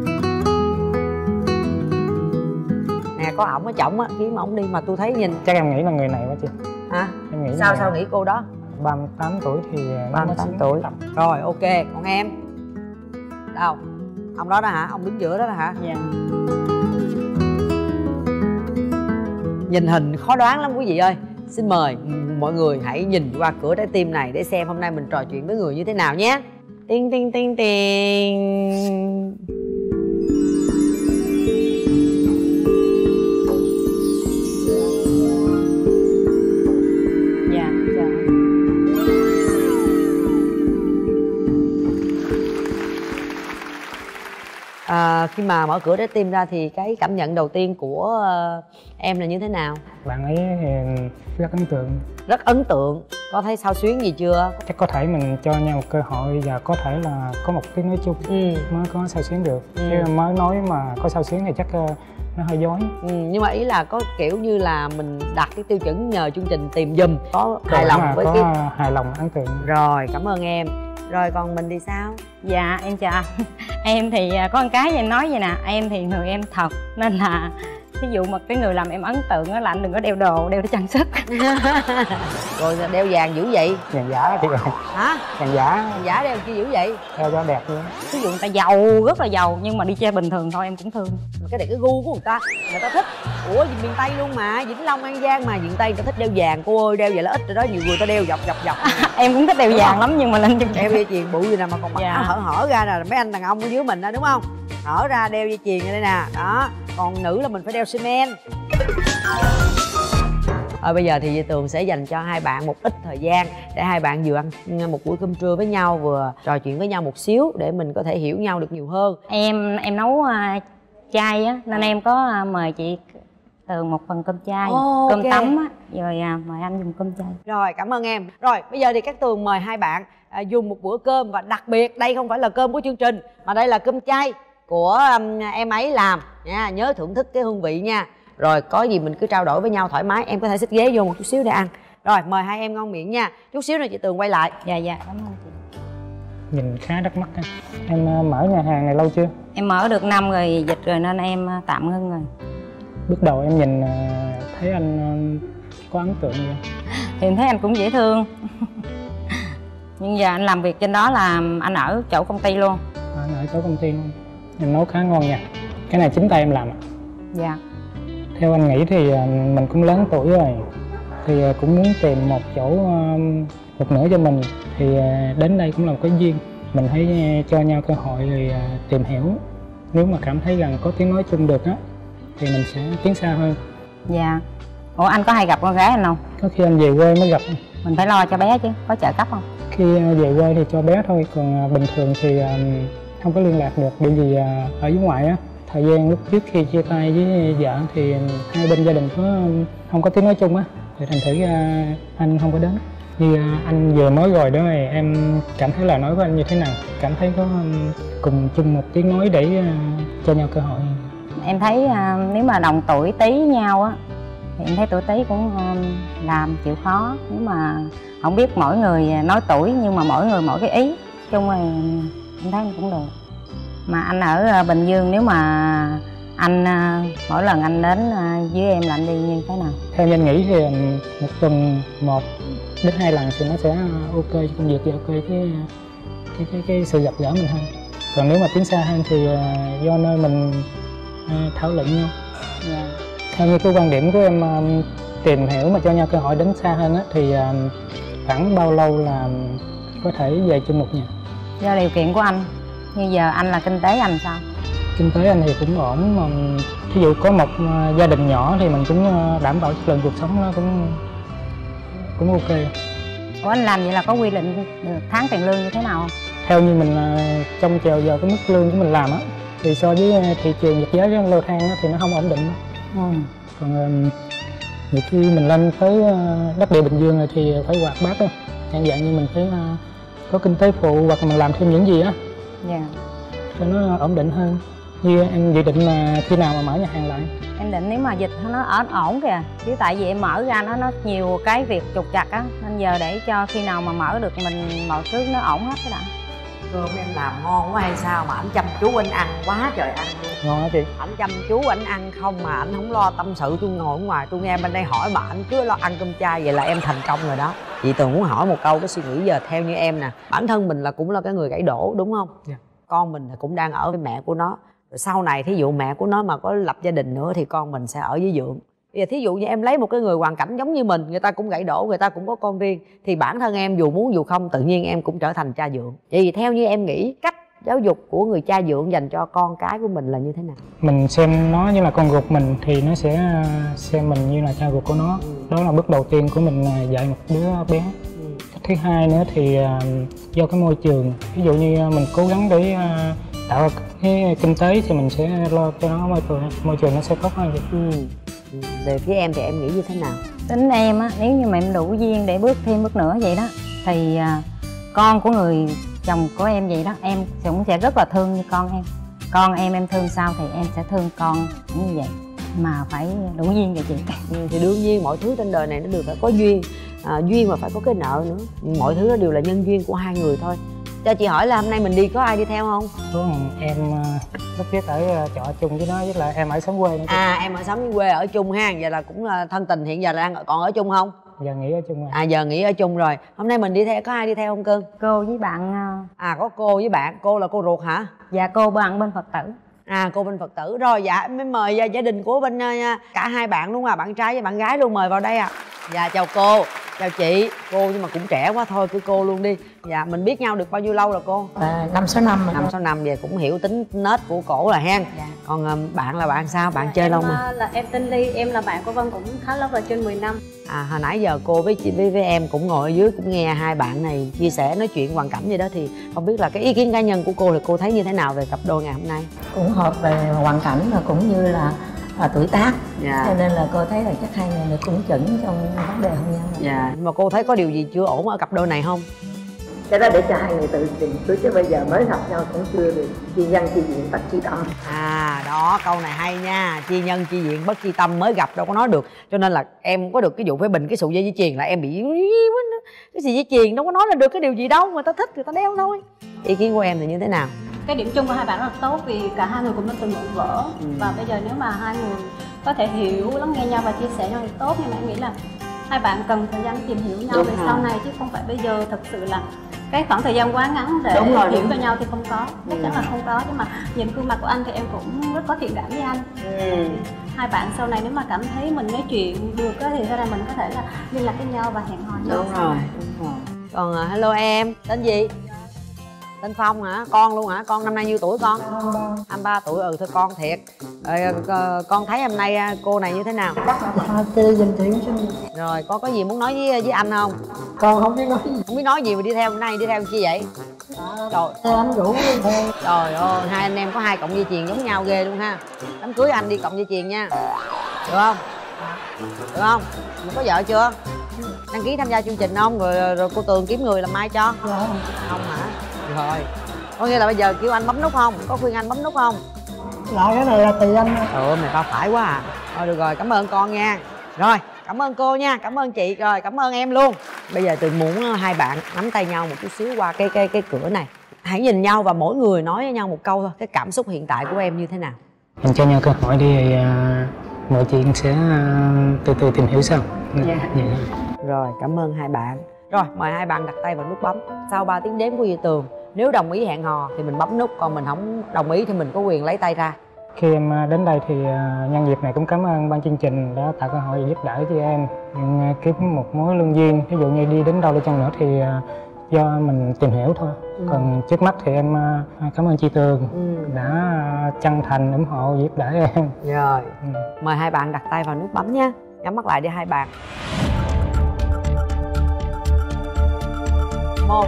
Speaker 5: Nè có ổng ở chổng á, kiếm ổng đi mà tôi thấy nhìn.
Speaker 7: Chắc em nghĩ là người này quá chị.
Speaker 5: Hả?
Speaker 7: Em nghĩ
Speaker 5: sao sao nghĩ cô đó?
Speaker 7: ba mươi tám tuổi thì
Speaker 5: ba mươi tám tuổi. Rồi ok, còn em? Đâu? Ông đó đó hả? Ông đứng giữa đó đó hả?
Speaker 8: Dạ.
Speaker 5: Nhìn hình khó đoán lắm quý vị ơi. Xin mời mọi người hãy nhìn qua cửa trái tim này để xem hôm nay mình trò chuyện với người như thế nào nhé. Tinh tinh tinh tinh. À, khi mà mở cửa trái tim ra thì cái cảm nhận đầu tiên của uh, em là như thế nào?
Speaker 7: Bạn ấy rất ấn tượng.
Speaker 5: Rất ấn tượng. Có thấy sao xuyến gì chưa?
Speaker 7: Chắc có thể mình cho nhau một cơ hội và có thể là có một tiếng nói chung ừ. mới có sao xuyến được. Ừ. Chứ mới nói mà có sao xuyến thì chắc uh, nó hơi dối.
Speaker 5: Ừ, nhưng mà ý là có kiểu như là mình đặt cái tiêu chuẩn nhờ chương trình tìm giùm. Có hài lòng với
Speaker 7: có
Speaker 5: cái...
Speaker 7: hài lòng ấn tượng.
Speaker 5: Rồi, cảm ơn em. Rồi còn mình thì sao?
Speaker 8: Dạ em chào. Em thì có một cái em nói vậy nè, em thì người em thật nên là ví dụ mà cái người làm em ấn tượng là anh đừng có đeo đồ, đeo cái trang sức.
Speaker 5: Rồi đeo vàng dữ vậy?
Speaker 7: Vàng giả chị rồi.
Speaker 5: Hả?
Speaker 7: Vàng giả.
Speaker 5: Vàng giả đeo chi dữ vậy?
Speaker 7: Đeo cho đẹp luôn.
Speaker 8: Ví dụ người ta giàu, rất là giàu nhưng mà đi chơi bình thường thôi em cũng thương.
Speaker 5: Cái này cái gu của người ta, người ta thích. Ủa miền Tây luôn mà, Vĩnh Long, An Giang mà miền Tây người ta thích đeo vàng. Cô ơi đeo vậy là ít rồi đó, nhiều người ta đeo dọc dọc dọc.
Speaker 8: Em cũng thích đeo vàng lắm nhưng mà lên trong
Speaker 5: đeo dây chuyền bự gì nào mà còn mặc áo hở hở ra là mấy anh đàn ông ở dưới mình đó đúng không? hở ra đeo dây chuyền như đây nè, đó. Còn nữ là mình phải đeo xi men. Rồi bây giờ thì Dì Tường sẽ dành cho hai bạn một ít thời gian để hai bạn vừa ăn một buổi cơm trưa với nhau, vừa trò chuyện với nhau một xíu để mình có thể hiểu nhau được nhiều hơn.
Speaker 8: Em em nấu uh, chay á, nên em có uh, mời chị Tường một phần cơm chay,
Speaker 5: oh,
Speaker 8: cơm
Speaker 5: okay.
Speaker 8: tấm á, rồi uh, mời anh dùng cơm chay.
Speaker 5: Rồi, cảm ơn em. Rồi, bây giờ thì các Tường mời hai bạn à, dùng một bữa cơm, và đặc biệt đây không phải là cơm của chương trình mà đây là cơm chay của um, em ấy làm nha, nhớ thưởng thức cái hương vị nha. Rồi có gì mình cứ trao đổi với nhau thoải mái, em có thể xích ghế vô một chút xíu để ăn. Rồi mời hai em ngon miệng nha. Chút xíu rồi chị Tường quay lại.
Speaker 8: Dạ dạ, cảm ơn chị.
Speaker 7: Nhìn khá đắt mắt. Em uh, mở nhà hàng này lâu chưa?
Speaker 8: Em mở được năm rồi, dịch rồi nên em uh, tạm ngưng rồi.
Speaker 7: Bước đầu em nhìn uh, thấy anh uh, có ấn tượng gì?
Speaker 8: Thì em thấy anh cũng dễ thương. Nhưng giờ anh làm việc trên đó là anh ở chỗ công ty luôn.
Speaker 7: À, anh ở chỗ công ty luôn. Em nấu khá ngon nha. Cái này chính tay em làm ạ.
Speaker 8: Dạ.
Speaker 7: Theo anh nghĩ thì uh, mình cũng lớn tuổi rồi, thì uh, cũng muốn tìm một chỗ uh, một nửa cho mình. Thì uh, đến đây cũng là một cái duyên. Mình hãy uh, cho nhau cơ hội rồi uh, tìm hiểu. Nếu mà cảm thấy rằng có tiếng nói chung được á thì mình sẽ tiến xa hơn.
Speaker 8: Dạ. Ủa anh có hay gặp con gái anh không?
Speaker 7: Có khi anh về quê mới gặp.
Speaker 8: Mình phải lo cho bé chứ, có trợ cấp không?
Speaker 7: Khi uh, về quê thì cho bé thôi, còn uh, bình thường thì uh, không có liên lạc được. Bởi vì uh, ở dưới ngoại á, thời gian lúc trước khi chia tay với vợ thì hai bên gia đình có không có tiếng nói chung á, thì thành thử uh, anh không có đến. Như uh, anh vừa mới rồi đó, thì em cảm thấy là nói với anh như thế nào? Cảm thấy có um, cùng chung một tiếng nói để uh, cho nhau cơ hội.
Speaker 8: Em thấy uh, nếu mà đồng tuổi tí nhau á thì em thấy tuổi tí cũng uh, làm chịu khó. Nếu mà không biết mỗi người nói tuổi nhưng mà mỗi người mỗi cái ý, chung rồi em thấy cũng được. Mà anh ở Bình Dương, nếu mà anh mỗi lần anh đến với em là anh đi như thế nào?
Speaker 7: Theo anh nghĩ thì một tuần một đến hai lần thì nó sẽ ok cho công việc, và ok cái cái cái, cái sự gặp gỡ mình hơn. Còn nếu mà tiến xa hơn thì do nơi mình thảo luận nhau. Yeah. Theo như cái quan điểm của em, tìm hiểu mà cho nhau cơ hội đến xa hơn á, thì khoảng bao lâu là có thể về chung một nhà?
Speaker 8: Do điều kiện của anh. Như giờ anh là kinh tế anh sao?
Speaker 7: Kinh tế anh thì cũng ổn, mà ví dụ có một gia đình nhỏ thì mình cũng đảm bảo chất lượng cuộc sống nó cũng cũng ok.
Speaker 8: Ủa anh làm vậy là có quy định được tháng tiền lương như thế nào không?
Speaker 7: Theo như mình trông chờ vào cái mức lương của mình làm á, thì so với thị trường vật giá leo thang á, thì nó không ổn định đó. Ừ. Còn nhiều khi mình lên tới đất địa Bình Dương rồi thì phải hoạt bát thôi. Dạng dạng như mình phải có kinh tế phụ hoặc mình làm thêm những gì á.
Speaker 8: Dạ.
Speaker 7: Cho nó ổn định hơn. Như em dự định là khi nào mà mở nhà hàng lại?
Speaker 8: Em định nếu mà dịch nó ổn ổn kìa, chứ tại vì em mở ra nó nó nhiều cái việc trục trặc á, nên giờ để cho khi nào mà mở được mình mọi thứ nó ổn hết cái đã.
Speaker 5: Cơm em làm ngon quá hay sao mà ảnh chăm chú anh ăn quá trời ăn luôn.
Speaker 7: Ngon hả chị?
Speaker 5: Ảnh chăm chú ảnh ăn không mà ảnh không lo tâm sự. Tôi ngồi ở ngoài tôi nghe bên đây hỏi mà ảnh cứ lo ăn cơm chay, vậy là em thành công rồi đó. Chị Tường muốn hỏi một câu, cái suy nghĩ giờ theo như em nè, bản thân mình là cũng là cái người gãy đổ đúng không? Dạ. Con mình cũng đang ở với mẹ của nó, rồi sau này thí dụ mẹ của nó mà có lập gia đình nữa thì con mình sẽ ở với dượng. Bây giờ thí dụ như em lấy một cái người hoàn cảnh giống như mình, người ta cũng gãy đổ, người ta cũng có con riêng, thì bản thân em dù muốn dù không tự nhiên em cũng trở thành cha dượng. Vậy thì theo như em nghĩ cách giáo dục của người cha dượng dành cho con cái của mình là như thế nào?
Speaker 7: Mình xem nó như là con ruột mình thì nó sẽ xem mình như là cha ruột của nó. Ừ. Đó là bước đầu tiên của mình dạy một đứa bé. Ừ. Cách thứ hai nữa thì do cái môi trường, ví dụ như mình cố gắng để tạo cái kinh tế thì mình sẽ lo cho nó môi trường, môi trường nó sẽ tốt hơn.
Speaker 5: Ừ. Về phía em thì em nghĩ như thế nào?
Speaker 8: Tính em á, nếu như mà em đủ duyên để bước thêm bước nữa vậy đó thì à, con của người chồng của em vậy đó, em cũng sẽ rất là thương như con em. Con em em thương sao thì em sẽ thương con cũng như vậy. Mà phải đủ duyên vậy chị.
Speaker 5: Ừ, thì đương nhiên mọi thứ trên đời này nó đều phải có duyên. À, duyên mà phải có cái nợ nữa. Mọi thứ nó đều là nhân duyên của hai người thôi. Cho chị hỏi là hôm nay mình đi có ai đi theo không?
Speaker 7: Đúng, em lúc trước ở trọ chung với nó, với lại em ở xóm quê nữa.
Speaker 5: À em ở xóm quê ở chung ha, vậy là cũng là thân tình, hiện giờ là đang còn ở chung không?
Speaker 7: Giờ nghỉ ở chung rồi.
Speaker 5: À giờ nghỉ ở chung rồi. Hôm nay mình đi theo có ai đi theo không cưng?
Speaker 8: Cô với bạn.
Speaker 5: À có cô với bạn, cô là cô ruột hả?
Speaker 8: Dạ cô bạn bên Phật tử.
Speaker 5: À cô bên Phật tử rồi, dạ em mới mời gia đình của bên cả hai bạn luôn à, bạn trai với bạn gái luôn, mời vào đây ạ. À. Dạ chào cô. Chào chị. Cô nhưng mà cũng trẻ quá thôi, cứ cô luôn đi. Dạ, mình biết nhau được bao nhiêu lâu rồi cô?
Speaker 9: À, năm sáu năm rồi.
Speaker 5: Năm sáu năm về cũng hiểu tính nết của cổ là hen.
Speaker 9: Dạ.
Speaker 5: Còn uh, bạn là bạn sao? Bạn dạ, chơi lâu mà.
Speaker 10: Là em tên Ly, em là bạn của Vân cũng khá lâu rồi, trên mười năm.
Speaker 5: À, hồi nãy giờ cô với chị với, với em cũng ngồi ở dưới cũng nghe hai bạn này chia sẻ nói chuyện hoàn cảnh gì đó, thì không biết là cái ý kiến cá nhân của cô thì cô thấy như thế nào về cặp đôi ngày hôm nay?
Speaker 9: Cũng hợp về hoàn cảnh và cũng như là à, tuổi tác.
Speaker 5: Dạ.
Speaker 9: Cho nên là cô thấy là chắc hai người cũng chuẩn trong vấn đề hôn nhân.
Speaker 5: Dạ. Nhưng mà cô thấy có điều gì chưa ổn ở cặp đôi này không?
Speaker 9: Cái đó để cho hai người tự tìm chứ, chứ bây giờ mới gặp nhau cũng chưa được chi nhân chi diện bất chi tâm.
Speaker 5: À đó, câu này hay nha. Chi nhân chi diện bất chi tâm, mới gặp đâu có nói được. Cho nên là em không có được cái vụ phê bình cái sợi dây dây chuyền là em bị cái gì dây chuyền đâu có nói là được cái điều gì đâu, người ta thích người ta đeo thôi. Ý kiến của em thì như thế nào?
Speaker 10: Cái điểm chung của hai bạn rất là tốt vì cả hai người cũng đã từng đổ vỡ. Ừ. Và bây giờ nếu mà hai người có thể hiểu, lắng nghe nhau và chia sẻ nhau thì tốt. Nhưng mà em nghĩ là hai bạn cần thời gian tìm hiểu nhau về sau này, chứ không phải bây giờ thật sự là cái khoảng thời gian quá ngắn để đúng rồi, hiểu về nhau thì không có, chắc ừ. chắn là không có. Nhưng mà nhìn gương mặt của anh thì em cũng rất có thiện cảm với anh. Ừ. Hai bạn sau này nếu mà cảm thấy mình nói chuyện được thì sau này mình có thể là liên lạc với nhau và hẹn hò nhau.
Speaker 5: Đúng rồi, đúng rồi. Còn uh, hello em, tên gì? Tên Phong hả? Con luôn hả? Con năm nay nhiêu tuổi con? hai mươi ba tuổi. Ừ thôi con thiệt. Rồi, con thấy hôm nay cô này như thế nào? Rồi con có gì muốn nói với với anh không?
Speaker 9: Con không biết nói gì.
Speaker 5: Không biết nói gì mà đi theo hôm nay đi theo chi vậy? Trời,
Speaker 9: theo anh rủ đi theo.
Speaker 5: Trời ơi, hai anh em có hai cọng dây chuyền giống nhau ghê luôn ha. Đám cưới anh đi cọng dây chuyền nha. Được không? Được không? Mình có vợ chưa? Đăng ký tham gia chương trình không? Rồi, rồi cô Tường kiếm người làm mai cho. Không hả? Rồi. Có nghĩa là bây giờ kêu anh bấm nút không? Có khuyên anh bấm nút không?
Speaker 9: Lại cái này là tùy anh.
Speaker 5: Trời ơi, mày tao phải quá à. Thôi được rồi, cảm ơn con nha. Rồi, cảm ơn cô nha, cảm ơn chị, rồi cảm ơn em luôn. Bây giờ Tường muốn hai bạn nắm tay nhau một chút xíu qua cái cái cái cửa này. Hãy nhìn nhau và mỗi người nói với nhau một câu thôi. Cái cảm xúc hiện tại của em như thế nào?
Speaker 7: Em cho nhau cơ hội đi thì uh, mọi chuyện sẽ uh, từ từ tìm hiểu sau.
Speaker 5: Yeah. Yeah. Rồi, cảm ơn hai bạn. Rồi, mời hai bạn đặt tay vào nút bấm. Sau ba tiếng đếm của Duy Tường, nếu đồng ý hẹn hò thì mình bấm nút, còn mình không đồng ý thì mình có quyền lấy tay ra.
Speaker 7: Khi em đến đây thì nhân dịp này cũng cảm ơn ban chương trình đã tạo cơ hội giúp đỡ cho em kiếm một mối lương duyên. Ví dụ như đi đến đâu đi chăng nữa thì do mình tìm hiểu thôi. Ừ. Còn trước mắt thì em cảm ơn chị Tường ừ. đã chân thành ủng hộ giúp đỡ em.
Speaker 5: Rồi, ừ. Mời hai bạn đặt tay vào nút bấm nha. Nhắm mắt lại đi hai bạn. Một.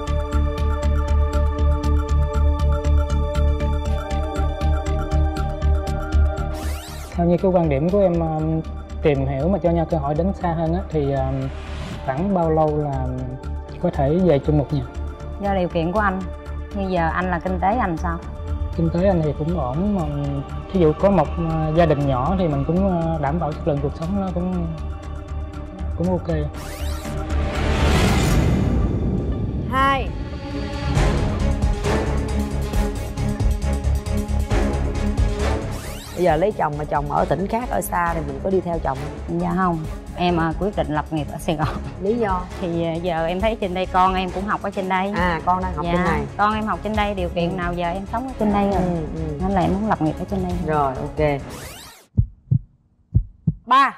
Speaker 7: Theo như cái quan điểm của em uh, tìm hiểu mà cho nhau cơ hội đến xa hơn á, thì uh, khoảng bao lâu là có thể về chung một nhà?
Speaker 8: Do điều kiện của anh. Như giờ anh là kinh tế anh sao?
Speaker 7: Kinh tế anh thì cũng ổn, mà ví dụ có một uh, gia đình nhỏ thì mình cũng uh, đảm bảo chất lượng cuộc sống nó cũng cũng ok.
Speaker 5: Hai. Bây giờ lấy chồng mà chồng ở tỉnh khác, ở xa thì mình có đi theo chồng không?
Speaker 8: Dạ không. Em uh, quyết định lập nghiệp ở Sài Gòn.
Speaker 5: Lý do?
Speaker 8: Thì uh, giờ em thấy trên đây con em cũng học ở trên đây.
Speaker 5: À, con đang học
Speaker 8: dạ,
Speaker 5: trên này.
Speaker 8: Con em học trên đây, điều kiện ừ. nào giờ em sống ở trên đây rồi. Ừ, ừ. Nên là em muốn lập nghiệp ở trên đây.
Speaker 5: Rồi, ok. Ba.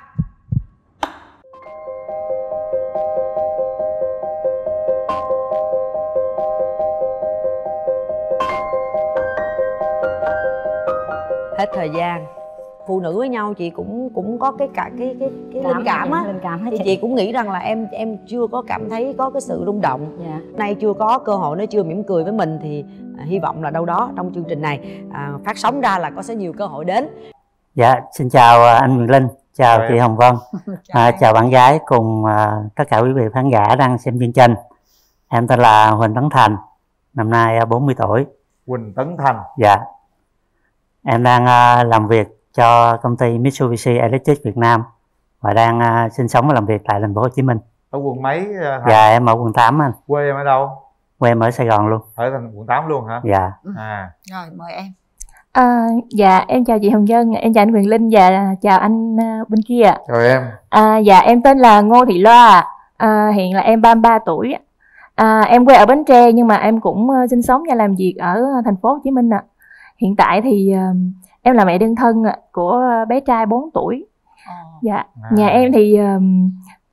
Speaker 5: Hết thời gian. Phụ nữ với nhau chị cũng cũng có cái cả cái cái cái cảm, linh cảm á,
Speaker 8: linh cảm
Speaker 5: thì chị cũng nghĩ rằng là em em chưa có cảm thấy có cái sự rung động. Dạ. Nay chưa có cơ hội, nó chưa mỉm cười với mình thì à, hy vọng là đâu đó trong chương trình này à, phát sóng ra là có sẽ nhiều cơ hội đến.
Speaker 11: Dạ, xin chào anh Quyền Linh, chào chị Hồng Vân, à, chào bạn gái cùng à, tất cả quý vị khán giả đang xem chương trình. Em tên là Huỳnh Tấn Thành, năm nay bốn mươi tuổi.
Speaker 12: Huỳnh Tấn Thành.
Speaker 11: Dạ. Em đang uh, làm việc cho công ty Mitsubishi Electric Việt Nam và đang uh, sinh sống và làm việc tại thành phố Hồ Chí Minh.
Speaker 12: Ở quận mấy? Uh,
Speaker 11: dạ em ở quận tám anh.
Speaker 12: Quê em ở đâu?
Speaker 11: Quê em ở Sài Gòn luôn.
Speaker 12: Ở thành quận tám luôn hả?
Speaker 11: Dạ.
Speaker 12: À.
Speaker 13: Rồi mời em. À, dạ em chào chị Hồng Vân, em chào anh Quyền Linh và chào anh uh, bên kia.
Speaker 12: Chào em.
Speaker 13: À, dạ em tên là Ngô Thị Loa, à, hiện là em ba mươi ba tuổi. À, em quê ở Bến Tre nhưng mà em cũng uh, sinh sống và làm việc ở thành phố Hồ Chí Minh ạ. À. Hiện tại thì uh, em là mẹ đơn thân của bé trai bốn tuổi. À. Dạ. À. Nhà em thì uh,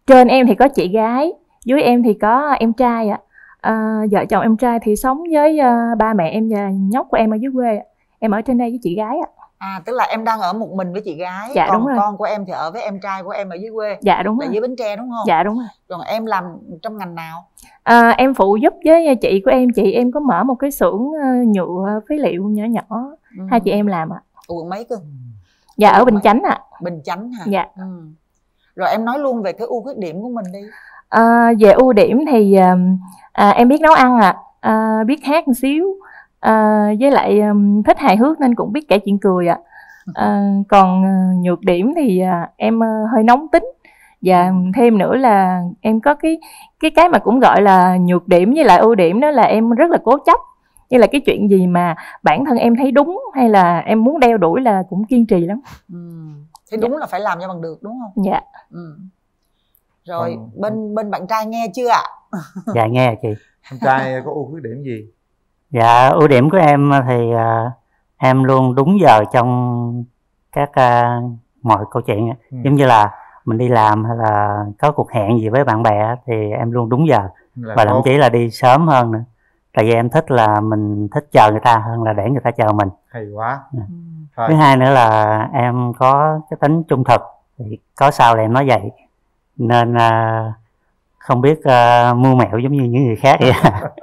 Speaker 13: trên em thì có chị gái, dưới em thì có em trai ạ. À, vợ chồng em trai thì sống với uh, ba mẹ em và nhóc của em ở dưới quê. Em ở trên đây với chị gái ạ.
Speaker 14: À, tức là em đang ở một mình với chị gái.
Speaker 13: Dạ,
Speaker 14: còn
Speaker 13: đúng rồi.
Speaker 14: con của em thì ở với em trai của em ở dưới quê.
Speaker 13: Dạ đúng
Speaker 14: là
Speaker 13: rồi.
Speaker 14: dưới Bến Tre đúng không?
Speaker 13: Dạ đúng rồi.
Speaker 14: Còn em làm trong ngành nào?
Speaker 13: À, em phụ giúp với chị của em. Chị em có mở một cái xưởng uh, nhựa phế liệu nhỏ nhỏ. Ừ. Hai chị em làm ạ.
Speaker 14: Quận mấy cơ?
Speaker 13: Dạ ở Bình Chánh ạ.
Speaker 14: Bình Chánh hả?
Speaker 13: Dạ.
Speaker 14: Ừ. Rồi em nói luôn về cái ưu khuyết điểm của mình đi.
Speaker 13: À, về ưu điểm thì à, em biết nấu ăn ạ. À, biết hát một xíu. À, với lại um, thích hài hước nên cũng biết kể chuyện cười ạ. À, còn uh, nhược điểm thì uh, em uh, hơi nóng tính, và thêm nữa là em có cái cái cái mà cũng gọi là nhược điểm với lại ưu điểm, đó là em rất là cố chấp. Như là cái chuyện gì mà bản thân em thấy đúng hay là em muốn đeo đuổi là cũng kiên trì lắm.
Speaker 14: Ừ. Thế đúng dạ. là phải làm cho bằng được đúng không?
Speaker 13: Dạ.
Speaker 14: Ừ. Rồi còn... bên bên bạn trai nghe chưa ạ?
Speaker 11: Dạ nghe à chị.
Speaker 12: Bạn trai có ưu khuyết điểm gì?
Speaker 11: Dạ ưu điểm của em thì uh, em luôn đúng giờ trong các uh, mọi câu chuyện. Ừ. Giống như là mình đi làm hay là có cuộc hẹn gì với bạn bè thì em luôn đúng giờ. Là và thậm chí là đi sớm hơn nữa. Tại vì em thích là mình thích chờ người ta hơn là để người ta chờ mình.
Speaker 12: Hay quá.
Speaker 11: Ừ. Thứ hai nữa là em có cái tính trung thực, thì có sao là em nói vậy, nên uh, không biết uh, mưu mẹo giống như những người khác vậy.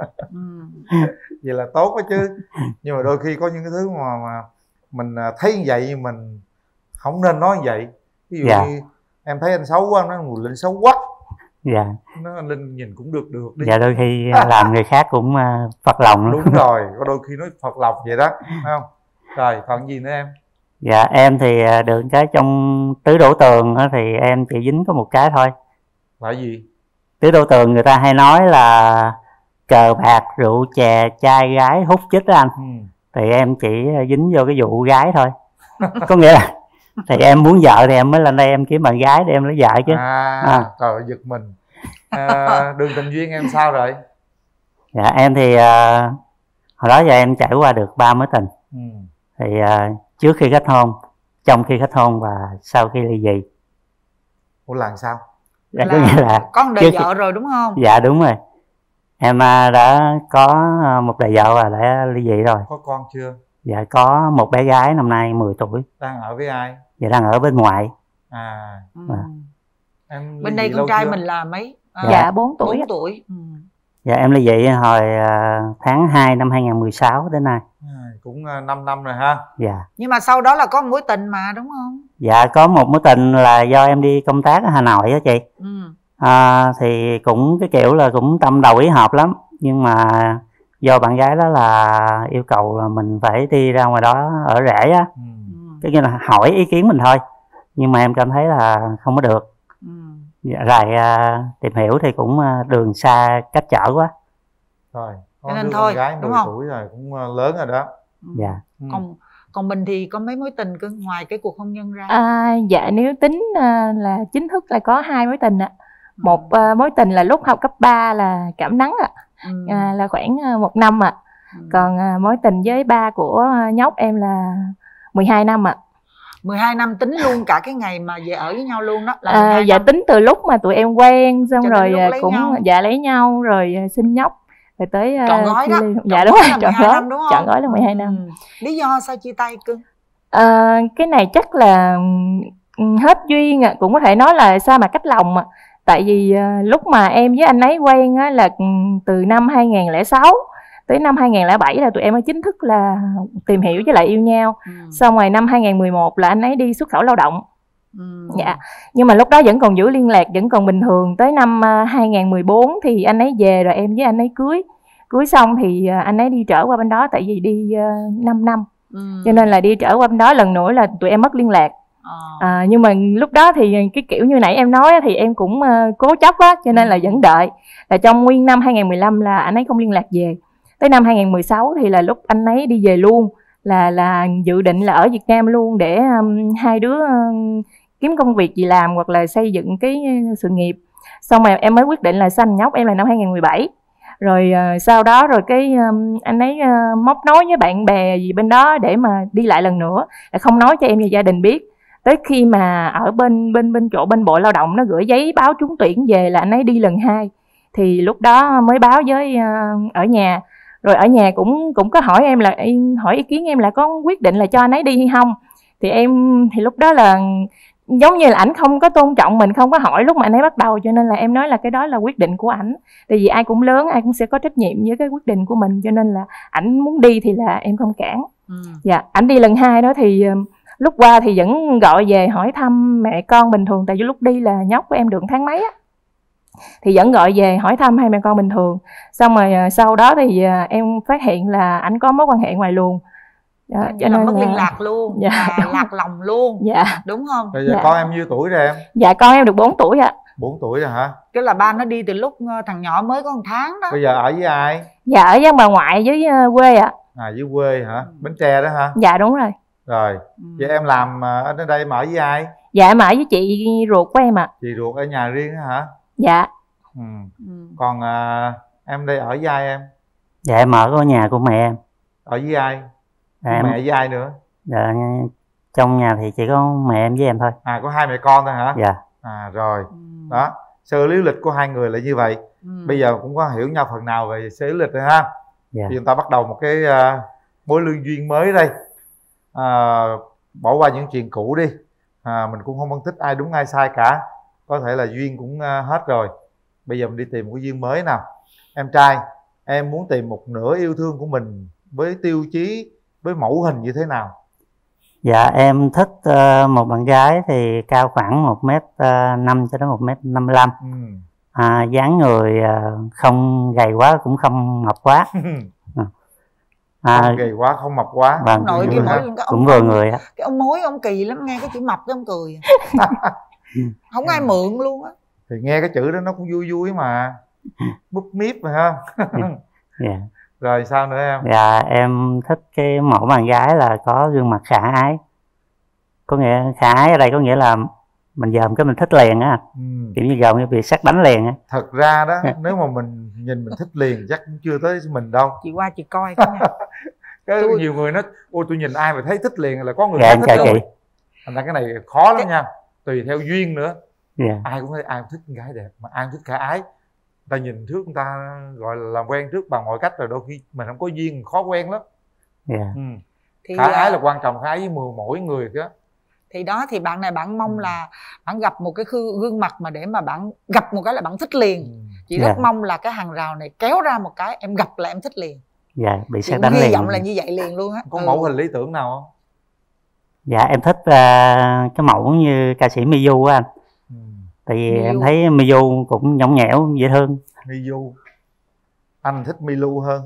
Speaker 12: Vậy là tốt đó chứ. Nhưng mà đôi khi có những cái thứ mà, mà mình thấy như vậy nhưng mình không nên nói như vậy. Ví dụ dạ. như em thấy anh xấu quá, nó Linh xấu quá.
Speaker 11: Dạ.
Speaker 12: Nó anh Linh nhìn cũng được được đi.
Speaker 11: Dạ đôi khi làm người khác cũng uh, phật lòng.
Speaker 12: Đúng rồi, có đôi khi nói phật lòng vậy đó, phải không? Rồi còn gì nữa em?
Speaker 11: Dạ em thì được cái trong tứ đổ tường thì em chỉ dính có một cái thôi.
Speaker 12: Là gì? Tứ
Speaker 11: đổ tường người ta hay nói là cờ bạc, rượu chè, trai gái, hút chích đó anh. Ừ. Thì em chỉ dính vô cái vụ gái thôi. Có nghĩa là thì em muốn vợ thì em mới lên đây em kiếm bạn gái để em lấy vợ chứ.
Speaker 12: À, à. Trời ơi, giật mình. À, đường tình duyên em sao rồi?
Speaker 11: Dạ em thì uh, hồi đó giờ em trải qua được ba mối tình. Ừ. Thì uh, trước khi kết hôn, trong khi kết hôn và sau khi ly dị.
Speaker 12: Ủa là sao?
Speaker 11: Dạ, là có nghĩa là
Speaker 14: con đời vợ khi... rồi đúng không?
Speaker 11: Dạ đúng rồi. Em uh, đã có một đời vợ và đã ly dị rồi.
Speaker 12: Có con chưa?
Speaker 11: Dạ có một bé gái năm nay mười tuổi.
Speaker 12: Đang ở với ai?
Speaker 11: Dạ đang ở bên ngoại.
Speaker 12: À.
Speaker 14: Ừ. À. Em bên đây con trai chưa? Mình là mấy?
Speaker 13: À, dạ bốn tuổi.
Speaker 14: bốn tuổi. Ừ.
Speaker 11: Dạ em ly dị hồi uh, tháng hai năm hai nghìn không trăm mười sáu đến nay.
Speaker 12: À, cũng uh, năm năm rồi ha.
Speaker 11: Dạ.
Speaker 14: Nhưng mà sau đó là có một mối tình mà đúng không?
Speaker 11: Dạ có một mối tình là do em đi công tác ở Hà Nội đó chị. Ừ. À, thì cũng cái kiểu là cũng tâm đầu ý hợp lắm. Nhưng mà do bạn gái đó là yêu cầu là mình phải đi ra ngoài đó ở rể á. Ừ. Cái như là hỏi ý kiến mình thôi. Nhưng mà em cảm thấy là không có được. Ừ. Dạ, rồi uh, tìm hiểu thì cũng uh, đường xa cách trở quá.
Speaker 12: Rồi, con
Speaker 14: nên
Speaker 12: đứa
Speaker 14: thôi,
Speaker 12: con gái
Speaker 14: đúng
Speaker 12: mười
Speaker 14: không?
Speaker 12: tuổi rồi cũng uh, lớn rồi đó.
Speaker 11: Ừ. Dạ.
Speaker 14: Ừ. Còn còn mình thì có mấy mối tình cơ ngoài cái cuộc hôn nhân ra?
Speaker 13: À, dạ nếu tính uh, là chính thức là có hai mối tình ạ. Ừ. Một uh, mối tình là lúc học cấp ba là cảm nắng ạ. Ừ. À, là khoảng uh, một năm ạ. Ừ. Còn uh, mối tình với ba của uh, nhóc em là mười hai năm ạ.
Speaker 14: mười hai năm tính luôn cả cái ngày mà về ở với nhau luôn đó là
Speaker 13: à, dạ năm. Tính từ lúc mà tụi em quen xong cho rồi cũng
Speaker 14: nhau.
Speaker 13: Dạ lấy nhau rồi sinh nhóc rồi tới
Speaker 14: trọn gói đó.
Speaker 13: Dạ đúng rồi, trọn gói đúng không? Trọn gói là mười hai năm.
Speaker 14: Ừ. Lý do sao chia tay cưng?
Speaker 13: À, cái này chắc là hết duyên ạ, cũng có thể nói là sao mà cách lòng ạ. Tại vì lúc mà em với anh ấy quen á là từ năm hai nghìn không trăm lẻ sáu tới năm hai nghìn không trăm lẻ bảy là tụi em mới chính thức là tìm hiểu với lại yêu nhau. Ừ. Xong rồi năm hai nghìn không trăm mười một là anh ấy đi xuất khẩu lao động. Ừ. Dạ. Nhưng mà lúc đó vẫn còn giữ liên lạc, vẫn còn bình thường. Tới năm hai nghìn không trăm mười bốn thì anh ấy về rồi em với anh ấy cưới. Cưới xong thì anh ấy đi trở qua bên đó tại vì đi uh, năm năm. Ừ. Cho nên là đi trở qua bên đó lần nữa là tụi em mất liên lạc. À, nhưng mà lúc đó thì cái kiểu như nãy em nói thì em cũng uh, cố chấp á, cho nên là vẫn đợi. Là trong nguyên năm hai nghìn không trăm mười lăm là anh ấy không liên lạc về. Tới năm hai nghìn không trăm mười sáu thì là lúc anh ấy đi về luôn, là là dự định là ở Việt Nam luôn để um, hai đứa um, kiếm công việc gì làm hoặc là xây dựng cái sự nghiệp. Xong rồi em mới quyết định là sanh nhóc em là năm hai nghìn không trăm mười bảy. Rồi uh, sau đó rồi cái um, anh ấy uh, móc nối với bạn bè gì bên đó để mà đi lại lần nữa, là không nói cho em và gia đình biết. tới khi mà ở bên bên bên chỗ bên Bộ Lao động nó gửi giấy báo trúng tuyển về là anh ấy đi lần hai, thì lúc đó mới báo với uh, ở nhà. Rồi ở nhà cũng cũng có hỏi em là hỏi ý kiến em là có quyết định là cho anh ấy đi hay không. Thì em thì lúc đó là giống như là ảnh không có tôn trọng mình, không có hỏi lúc mà anh ấy bắt đầu, cho nên là em nói là cái đó là quyết định của ảnh. Tại vì ai cũng lớn, ai cũng sẽ có trách nhiệm với cái quyết định của mình, cho nên là ảnh muốn đi thì là em không cản. Ừ. Dạ, ảnh đi lần hai đó thì lúc qua thì vẫn gọi về hỏi thăm mẹ con bình thường, tại vì lúc đi là nhóc của em được tháng mấy á, thì vẫn gọi về hỏi thăm hai mẹ con bình thường. Xong rồi sau đó thì em phát hiện là ảnh có mối quan hệ ngoài luồng. Dạ, cho nên
Speaker 14: mất
Speaker 13: là...
Speaker 14: liên lạc luôn, dạ, lạc lòng luôn,
Speaker 13: dạ,
Speaker 14: đúng không?
Speaker 12: Bây giờ
Speaker 13: dạ.
Speaker 12: Con em nhiêu tuổi rồi em?
Speaker 13: Dạ con em được bốn tuổi ạ.
Speaker 12: bốn tuổi rồi hả?
Speaker 14: Tức là ba nó đi từ lúc thằng nhỏ mới có một tháng đó.
Speaker 12: Bây giờ ở với ai?
Speaker 13: Dạ ở với bà ngoại với quê ạ.
Speaker 12: À với quê hả? Bến Tre đó hả?
Speaker 13: Dạ đúng rồi.
Speaker 12: Rồi, ừ. Vậy em làm ở đây em ở với ai?
Speaker 13: Dạ em ở với chị ruột của em ạ.
Speaker 12: Chị ruột ở nhà riêng hả?
Speaker 13: Dạ.
Speaker 12: Ừ. Ừ. Còn à, em đây ở với ai em?
Speaker 11: Dạ em ở ở nhà của mẹ em.
Speaker 12: Ở với ai?
Speaker 11: Dạ, em...
Speaker 12: Mẹ với ai nữa?
Speaker 11: Dạ trong nhà thì chỉ có mẹ em với em thôi.
Speaker 12: À có hai mẹ con thôi hả?
Speaker 11: Dạ.
Speaker 12: À rồi. Ừ. Đó, sơ lý lịch của hai người là như vậy. Ừ. Bây giờ cũng có hiểu nhau phần nào về sơ lý lịch rồi ha. Dạ. Thì chúng ta bắt đầu một cái uh, mối lương duyên mới đây. À, bỏ qua những chuyện cũ đi. À, mình cũng không phân tích ai đúng ai sai cả. Có thể là duyên cũng uh, hết rồi. Bây giờ mình đi tìm một cái duyên mới nào. Em trai, em muốn tìm một nửa yêu thương của mình với tiêu chí, với mẫu hình như thế nào?
Speaker 11: Dạ em thích uh, một bạn gái thì cao khoảng một mét năm cho đến một mét năm mươi lăm. Ừ. À, dáng người uh, không gầy quá cũng không mập quá.
Speaker 12: À, không gầy quá không mập quá.
Speaker 11: Vâng,
Speaker 14: nội cái mỗi cái
Speaker 11: cũng vừa người á.
Speaker 14: Cái ông mối ông kỳ lắm, nghe cái chữ mập cái ông cười. Không ai mượn luôn á.
Speaker 12: Thì nghe cái chữ đó nó cũng vui vui mà. Búp míp mà ha.
Speaker 11: Yeah.
Speaker 12: Rồi sao nữa em?
Speaker 11: Dạ em thích cái mẫu bạn gái là có gương mặt khả ái. Có nghĩa khả ái ở đây có nghĩa là mình dòm cái mình thích liền á. Ừ. Kiểu như dòm cái việc sắc đánh liền á.
Speaker 12: Thật ra đó nếu mà mình nhìn mình thích liền chắc cũng chưa tới mình đâu.
Speaker 14: Chị qua chị coi cái nha.
Speaker 12: Cái tôi... nhiều người nói ôi tôi nhìn ai mà thấy thích liền là có người
Speaker 11: dạ,
Speaker 12: khác thích
Speaker 11: rồi.
Speaker 12: Thành ra cái này khó lắm cái... nha. Tùy theo duyên nữa.
Speaker 11: Yeah.
Speaker 12: Ai cũng thấy ai cũng thích con gái đẹp mà ai cũng thích khả ái. Ta nhìn trước người ta gọi là làm quen trước bằng mọi cách rồi đôi khi mình không có duyên khó quen lắm.
Speaker 11: Yeah.
Speaker 12: Ừ.
Speaker 14: Thì
Speaker 12: khả ái là quan trọng, khả ái với mỗi người đó.
Speaker 14: Thì đó thì bạn này bạn mong là bạn gặp một cái gương mặt mà để mà bạn gặp một cái là bạn thích liền. Ừ. Chị yeah. rất mong là cái hàng rào này kéo ra một cái em gặp là em thích liền.
Speaker 11: Dạ yeah, bị sát đánh liền.
Speaker 14: Hy vọng là như vậy liền luôn á.
Speaker 12: Có
Speaker 14: ừ.
Speaker 12: mẫu hình lý tưởng nào không?
Speaker 11: Dạ em thích uh, cái mẫu như ca sĩ Miu á anh. Ừ. Tại vì Miu. Em thấy Miu cũng nhõng nhẽo dễ thương.
Speaker 12: Miu, anh thích Miu hơn.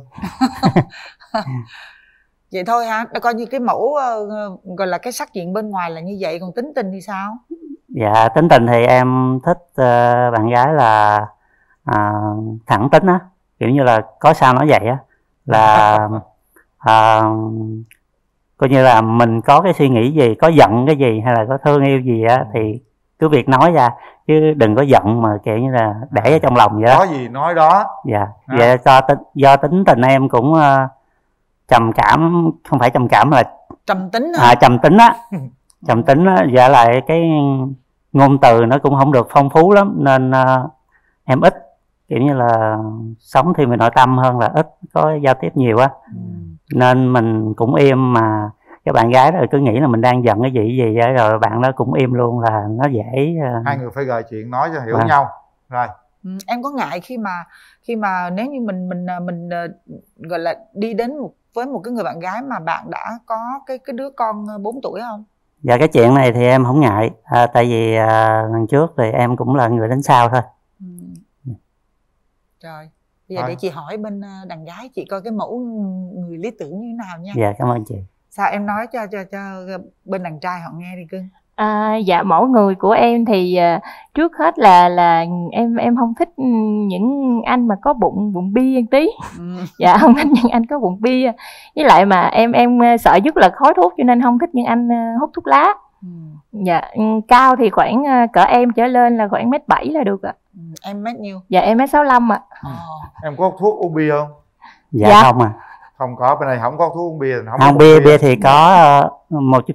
Speaker 14: Vậy thôi hả? Đã coi như cái mẫu uh, gọi là cái sắc diện bên ngoài là như vậy, còn tính tình thì sao?
Speaker 11: Dạ tính tình thì em thích uh, bạn gái là uh, thẳng tính á, kiểu như là có sao nói vậy á, là uh, coi như là mình có cái suy nghĩ gì, có giận cái gì hay là có thương yêu gì á thì cứ việc nói ra, chứ đừng có giận mà kiểu như là để ở trong lòng vậy đó.
Speaker 12: Có gì nói đó.
Speaker 11: Dạ, à. Vậy do tính do tính tình em cũng uh, trầm cảm, không phải trầm cảm mà là
Speaker 14: trầm tính hả?
Speaker 11: À, trầm tính á, trầm tính á, và lại cái ngôn từ nó cũng không được phong phú lắm nên uh, em ít kiểu như là sống thì mình nội tâm hơn là ít có giao tiếp nhiều á. Ừ. Nên mình cũng im mà cái bạn gái đó cứ nghĩ là mình đang giận cái gì gì vậy rồi bạn đó cũng im luôn là nó dễ. Uh...
Speaker 12: Hai người phải gợi chuyện nói cho hiểu à. nhau rồi.
Speaker 14: Ừ, em có ngại khi mà khi mà nếu như mình mình mình uh, gọi là đi đến một với một cái người bạn gái mà bạn đã có cái cái đứa con bốn tuổi không?
Speaker 11: Dạ cái chuyện này thì em không ngại, à, tại vì à, lần trước thì em cũng là người đến sau thôi. Ừ.
Speaker 14: Rồi bây giờ à. để chị hỏi bên đàn gái chị coi cái mẫu người lý tưởng như thế nào nha.
Speaker 11: Dạ cảm ơn chị.
Speaker 14: Sao em nói cho cho cho bên đàn trai họ nghe đi cưng.
Speaker 13: À, dạ mẫu người của em thì uh, trước hết là là em em không thích những anh mà có bụng bụng bia một tí. Ừ. Dạ không thích những anh có bụng bia, với lại mà em em sợ nhất là khói thuốc cho nên không thích những anh uh, hút thuốc lá. Ừ. Dạ cao thì khoảng uh, cỡ em trở lên là khoảng mét bảy là được ạ.
Speaker 14: Ừ. Em mét nhiêu?
Speaker 13: Dạ em mét sáu lăm ạ.
Speaker 12: Ừ. Em có hút thuốc uống bia không?
Speaker 11: Dạ, dạ không à.
Speaker 12: Không có, bên này không có thuốc uống bia.
Speaker 11: Không, không bia bia thì có uh, một chút xíu.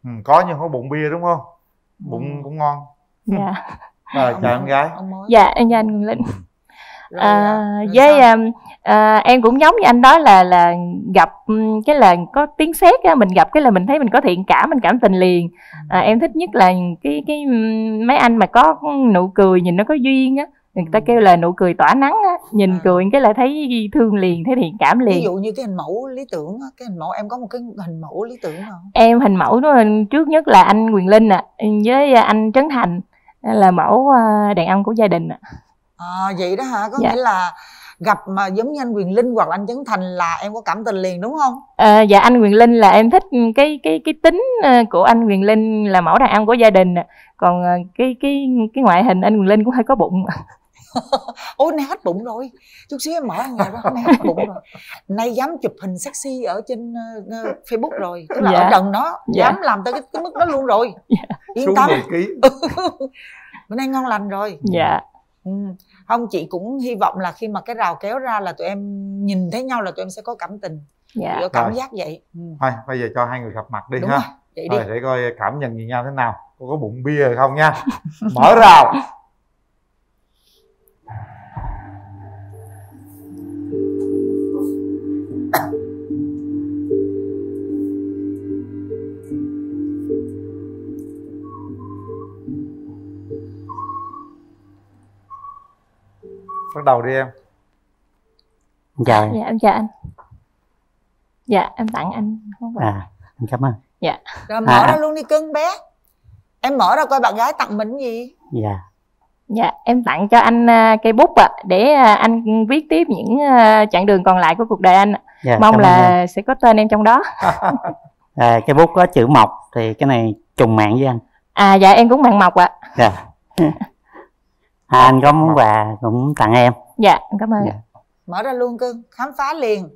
Speaker 12: Ừ, có nhưng có bụng bia đúng không? Bụng cũng ngon.
Speaker 13: Dạ.
Speaker 12: Rồi chào em gái.
Speaker 13: Dạ em chào anh Quyền Linh.
Speaker 14: Rồi,
Speaker 13: À,
Speaker 14: rồi
Speaker 13: với
Speaker 14: sao?
Speaker 13: um, à, em cũng giống như anh đó là là gặp um, cái là có tiếng sét á, mình gặp cái là mình thấy mình có thiện cảm, mình cảm tình liền. À, em thích nhất là cái cái um, mấy anh mà có nụ cười nhìn nó có duyên á, người ta kêu là nụ cười tỏa nắng á, nhìn
Speaker 14: À.
Speaker 13: cười cái là thấy thương liền, thấy thiện cảm liền.
Speaker 14: Ví dụ như cái hình mẫu lý tưởng á, cái hình mẫu em có một cái hình mẫu lý tưởng không?
Speaker 13: Em hình mẫu đó trước nhất là anh Quyền Linh ạ, à, với anh Trấn Thành là mẫu à, đàn ông của gia đình ạ. À.
Speaker 14: À, vậy đó hả? Có
Speaker 13: Dạ.
Speaker 14: nghĩa là gặp mà giống như anh Quyền Linh hoặc là anh Trấn Thành là em có cảm tình liền đúng không?
Speaker 13: À, dạ anh Quyền Linh là em thích cái cái cái tính của anh Quyền Linh là mẫu đàn ông của gia đình, còn cái cái cái ngoại hình anh Quyền Linh cũng hơi có bụng.
Speaker 14: Ôi nay hết bụng rồi, chút xíu em mở ngày đó nay hết bụng rồi, nay dám chụp hình sexy ở trên uh, uh, Facebook rồi, tức là
Speaker 13: Dạ.
Speaker 14: ở trần đó
Speaker 13: Dạ.
Speaker 14: dám làm tới cái, cái mức đó luôn rồi.
Speaker 13: Dạ.
Speaker 14: Yên
Speaker 12: Xuống
Speaker 14: tâm.
Speaker 12: mười ký.
Speaker 14: Bữa nay ngon lành rồi.
Speaker 13: Dạ.
Speaker 14: Ừ. Không, chị cũng hy vọng là khi mà cái rào kéo ra là tụi em nhìn thấy nhau là tụi em sẽ có cảm tình.
Speaker 13: Dạ.
Speaker 14: Có cảm
Speaker 12: Rồi.
Speaker 14: giác vậy. Ừ.
Speaker 12: Thôi bây giờ cho hai người gặp mặt đi.
Speaker 14: Đúng
Speaker 12: ha.
Speaker 14: rồi, vậy đi.
Speaker 12: Rồi để coi cảm nhận nhìn nhau thế nào. Cô có bụng bia hay không nha. Mở rào. Bắt đầu đi em.
Speaker 11: Chào.
Speaker 13: Dạ em chào anh. Dạ em tặng anh món quà.
Speaker 11: À, em cảm ơn.
Speaker 13: Dạ.
Speaker 14: Rồi mở
Speaker 11: À.
Speaker 14: ra luôn đi cưng bé. Em mở ra coi bạn gái tặng mình cái gì.
Speaker 11: Dạ.
Speaker 13: Dạ em tặng cho anh uh, cây bút ạ, à, để uh, anh viết tiếp những uh, chặng đường còn lại của cuộc đời anh.
Speaker 11: Dạ,
Speaker 13: mong
Speaker 11: cảm ơn
Speaker 13: là
Speaker 11: em.
Speaker 13: sẽ có tên em trong đó.
Speaker 11: À, cái bút có chữ Mộc thì cái này trùng mạng với anh.
Speaker 13: À dạ em cũng bằng Mộc ạ. À.
Speaker 11: Dạ. À, anh có món quà cũng tặng em.
Speaker 13: Dạ em cảm ơn.
Speaker 11: Dạ.
Speaker 14: Mở ra luôn cưng, khám phá liền.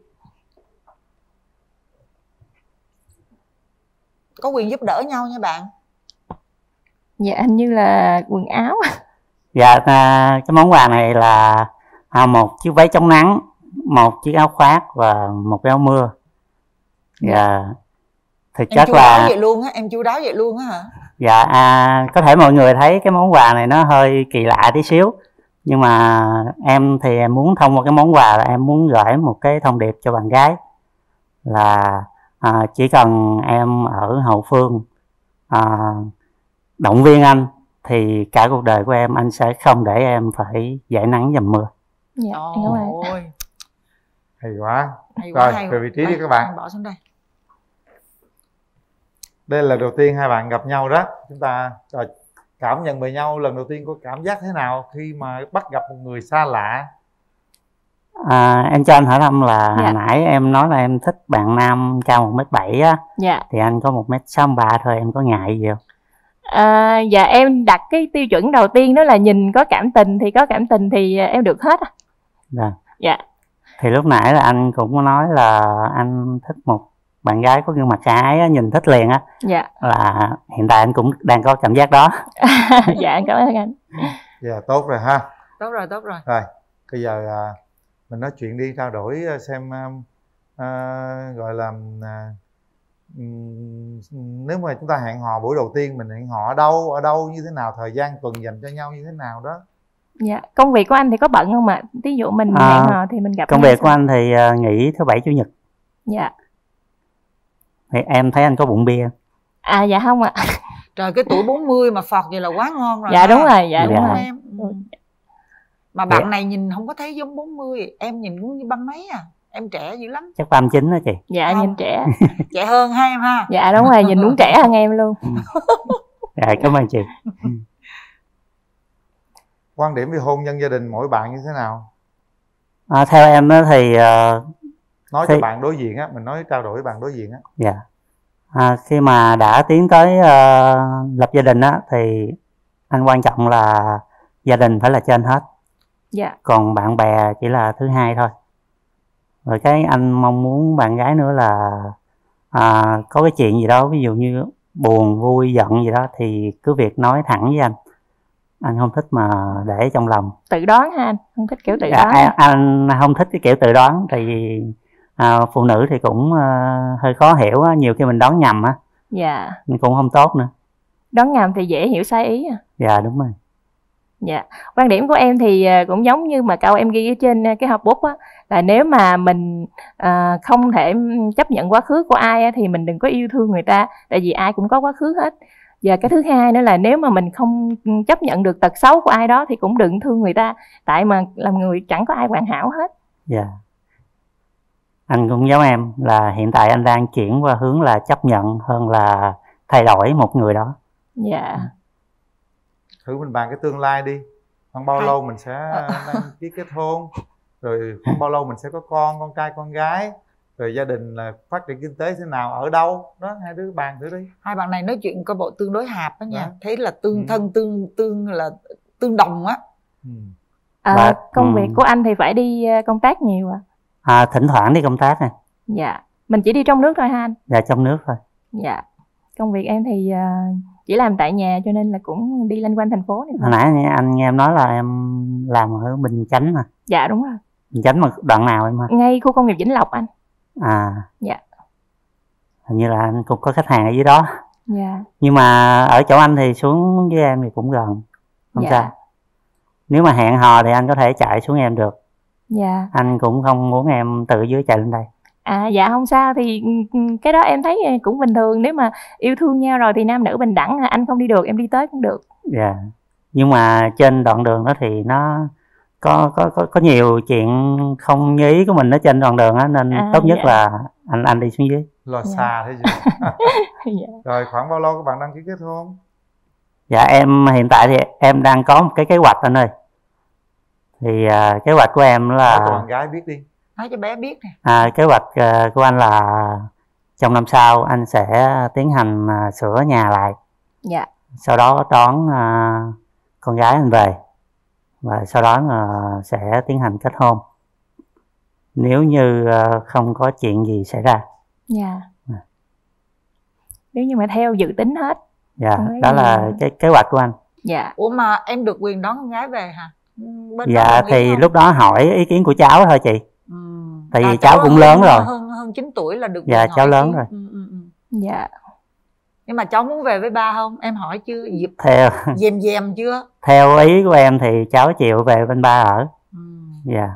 Speaker 14: Có quyền giúp đỡ nhau nha bạn.
Speaker 13: Dạ hình như là quần áo.
Speaker 11: Dạ, à, cái món quà này là à, một chiếc váy chống nắng, một chiếc áo khoác và một cái áo mưa. Dạ. Thực
Speaker 14: Em
Speaker 11: chất
Speaker 14: chu đáo
Speaker 11: là
Speaker 14: vậy luôn á, em chu đáo vậy luôn á hả?
Speaker 11: dạ, à, có thể mọi người thấy cái món quà này nó hơi kỳ lạ tí xíu, nhưng mà em thì em muốn thông qua cái món quà là em muốn gửi một cái thông điệp cho bạn gái là à, chỉ cần em ở hậu phương à, động viên anh thì cả cuộc đời của em anh sẽ không để em phải dãi nắng dầm mưa.
Speaker 13: Dạ em cảm ơn.
Speaker 14: Ôi,
Speaker 12: Hay quá.
Speaker 14: hay quá,
Speaker 12: Rồi
Speaker 14: hay
Speaker 12: về
Speaker 14: quá.
Speaker 12: vị trí đi
Speaker 14: Đây,
Speaker 12: các bạn.
Speaker 14: em bỏ xuống đây.
Speaker 12: Đây là đầu tiên hai bạn gặp nhau đó. Chúng ta rồi cảm nhận về nhau lần đầu tiên có cảm giác thế nào khi mà bắt gặp một người xa lạ?
Speaker 11: À, em cho anh hỏi thăm là
Speaker 13: Dạ.
Speaker 11: hồi nãy em nói là em thích bạn nam cao một mét bảy á,
Speaker 13: Dạ.
Speaker 11: thì anh có một mét sáu ba thôi, em có ngại gì không?
Speaker 13: À, dạ em đặt cái tiêu chuẩn đầu tiên đó là nhìn có cảm tình thì có cảm tình thì em được hết.
Speaker 11: Dạ.
Speaker 13: Dạ.
Speaker 11: Thì lúc nãy là anh cũng có nói là anh thích một bạn gái có gương mặt khả ái á, nhìn thích liền á.
Speaker 13: Dạ.
Speaker 11: Là hiện tại anh cũng đang có cảm giác đó.
Speaker 13: Dạ em cảm ơn anh.
Speaker 12: Dạ tốt rồi ha.
Speaker 14: Tốt rồi, tốt rồi.
Speaker 12: Rồi bây giờ à, mình nói chuyện đi, trao đổi xem à, à, gọi là à, ừm, nếu mà chúng ta hẹn hò buổi đầu tiên mình hẹn hò ở đâu, ở đâu như thế nào, thời gian tuần dành cho nhau như thế nào đó.
Speaker 13: Dạ công việc của anh thì có bận không ạ? Ví dụ mình
Speaker 11: À,
Speaker 13: hẹn hò thì mình gặp
Speaker 11: Công
Speaker 13: nhau
Speaker 11: việc của
Speaker 13: sao?
Speaker 11: anh thì à, nghỉ thứ bảy chủ nhật.
Speaker 13: Dạ.
Speaker 11: Thì em thấy anh có bụng bia.
Speaker 13: À dạ không ạ.
Speaker 14: Trời, cái tuổi bốn mươi mà phọt vậy là quá ngon rồi.
Speaker 13: Dạ
Speaker 14: ha.
Speaker 13: đúng rồi, dạ
Speaker 11: Đúng
Speaker 13: đúng
Speaker 11: rồi.
Speaker 13: rồi.
Speaker 14: Em. Ừ. Mà bạn này nhìn không có thấy giống bốn mươi, em nhìn cũng như ba mấy à. Em trẻ dữ lắm.
Speaker 11: Chắc ba mươi chín đó chị.
Speaker 13: Dạ
Speaker 14: Không.
Speaker 13: nhìn trẻ.
Speaker 14: Trẻ hơn ha em ha.
Speaker 13: Dạ đúng rồi, nhìn đúng trẻ hơn em luôn.
Speaker 11: Dạ cảm ơn chị.
Speaker 12: Quan điểm về hôn nhân gia đình mỗi bạn như thế nào?
Speaker 11: À, theo em á thì à,
Speaker 12: Nói
Speaker 11: thì-
Speaker 12: cho bạn đối diện á, mình nói trao đổi với bạn đối diện á.
Speaker 11: dạ. À, khi mà đã tiến tới à, lập gia đình á thì anh quan trọng là gia đình phải là trên hết,
Speaker 13: Dạ.
Speaker 11: còn bạn bè chỉ là thứ hai thôi. Rồi cái anh mong muốn bạn gái nữa là à, có cái chuyện gì đó, ví dụ như buồn vui giận gì đó thì cứ việc nói thẳng với anh. Anh không thích mà để trong lòng.
Speaker 13: Tự đoán ha anh, không thích kiểu tự
Speaker 11: Dạ,
Speaker 13: đoán.
Speaker 11: anh, anh không thích cái kiểu tự đoán, tại vì à, phụ nữ thì cũng à, hơi khó hiểu á, nhiều khi mình đoán nhầm á,
Speaker 13: Dạ.
Speaker 11: cũng không tốt nữa.
Speaker 13: Đón ngầm thì dễ hiểu sai ý à.
Speaker 11: Dạ đúng rồi.
Speaker 13: Dạ, quan điểm của em thì cũng giống như mà câu em ghi ở trên cái hộp bút á, là nếu mà mình à, không thể chấp nhận quá khứ của ai á, thì mình đừng có yêu thương người ta, tại vì ai cũng có quá khứ hết. Và cái thứ hai nữa là nếu mà mình không chấp nhận được tật xấu của ai đó thì cũng đừng thương người ta, tại mà làm người chẳng có ai hoàn hảo hết.
Speaker 11: Dạ. Anh cũng giống em, là hiện tại anh đang chuyển qua hướng là chấp nhận hơn là thay đổi một người đó.
Speaker 13: Dạ.
Speaker 12: Thử mình bàn cái tương lai đi, khoảng bao lâu mình sẽ đăng ký kết hôn, rồi khoảng bao lâu mình sẽ có con, con trai con gái, rồi gia đình là phát triển kinh tế thế nào, ở đâu đó, hai đứa bàn thử đi.
Speaker 14: Hai bạn này nói chuyện coi bộ tương đối hạp đó nha. Đó. Thấy là tương
Speaker 12: ừ.
Speaker 14: thân tương tương là tương đồng á.
Speaker 12: ừ.
Speaker 13: à,
Speaker 11: Và,
Speaker 13: công
Speaker 11: ừ.
Speaker 13: việc của anh thì phải đi công tác nhiều à?
Speaker 11: À, thỉnh thoảng đi công tác này.
Speaker 13: Dạ. Mình chỉ đi trong nước thôi ha anh?
Speaker 11: Dạ trong nước thôi.
Speaker 13: Dạ. Công việc em thì uh, chỉ làm tại nhà cho nên là cũng đi loanh quanh thành phố này thôi.
Speaker 11: Hồi nãy anh nghe em nói là em làm ở Bình Chánh mà.
Speaker 13: Dạ đúng rồi.
Speaker 11: Bình Chánh mà đoạn nào em hả?
Speaker 13: Ngay khu công nghiệp Vĩnh Lộc anh.
Speaker 11: À.
Speaker 13: Dạ.
Speaker 11: Hình như là anh cũng có khách hàng ở dưới đó.
Speaker 13: Dạ.
Speaker 11: Nhưng mà ở chỗ anh thì xuống với em thì cũng gần. Không
Speaker 13: dạ.
Speaker 11: sao. Nếu mà hẹn hò thì anh có thể chạy xuống em được.
Speaker 13: Dạ.
Speaker 11: Anh cũng không muốn em từ dưới chạy lên đây.
Speaker 13: À dạ không sao, thì cái đó em thấy cũng bình thường. Nếu mà yêu thương nhau rồi thì nam nữ bình đẳng, anh không đi được em đi tới cũng được.
Speaker 11: Dạ. Nhưng mà trên đoạn đường đó thì nó có có có, có nhiều chuyện không như ý của mình ở trên đoạn đường á, nên à, tốt nhất dạ. là anh anh đi xuống dưới.
Speaker 12: Lo
Speaker 13: dạ.
Speaker 12: xa thế chứ.
Speaker 13: dạ.
Speaker 12: Rồi khoảng bao lâu các bạn đăng ký kết hôn?
Speaker 11: Dạ em hiện tại thì em đang có một cái kế hoạch anh ơi. Thì uh, kế hoạch của em là
Speaker 12: nói cho bạn gái biết đi.
Speaker 14: Nói cho bé biết nè.
Speaker 11: À, kế hoạch uh, của anh là trong năm sau anh sẽ tiến hành uh, sửa nhà lại.
Speaker 13: Dạ.
Speaker 11: Sau đó đón uh, con gái anh về. Và sau đó uh, sẽ tiến hành kết hôn. Nếu như uh, không có chuyện gì xảy ra.
Speaker 13: Dạ. À. Nếu như mà theo dự tính hết.
Speaker 11: Dạ, đó là cái kế hoạch của anh.
Speaker 13: Dạ.
Speaker 14: Ủa mà em được quyền đón con gái về hả? Bên
Speaker 11: dạ thì lúc đó hỏi ý kiến của cháu thôi chị.
Speaker 14: Ừ.
Speaker 11: Tại vì
Speaker 14: à,
Speaker 11: cháu, cháu cũng
Speaker 14: hơn,
Speaker 11: lớn rồi.
Speaker 14: Hơn hơn chín tuổi là được.
Speaker 11: Dạ cháu lớn rồi.
Speaker 14: Ừ, ừ, ừ.
Speaker 13: Dạ.
Speaker 14: Nhưng mà cháu muốn về với ba không? Em hỏi chưa? Dịp
Speaker 11: theo
Speaker 14: dèm dèm chưa?
Speaker 11: Theo ý của em thì cháu chịu về bên ba ở. Ừ. Dạ.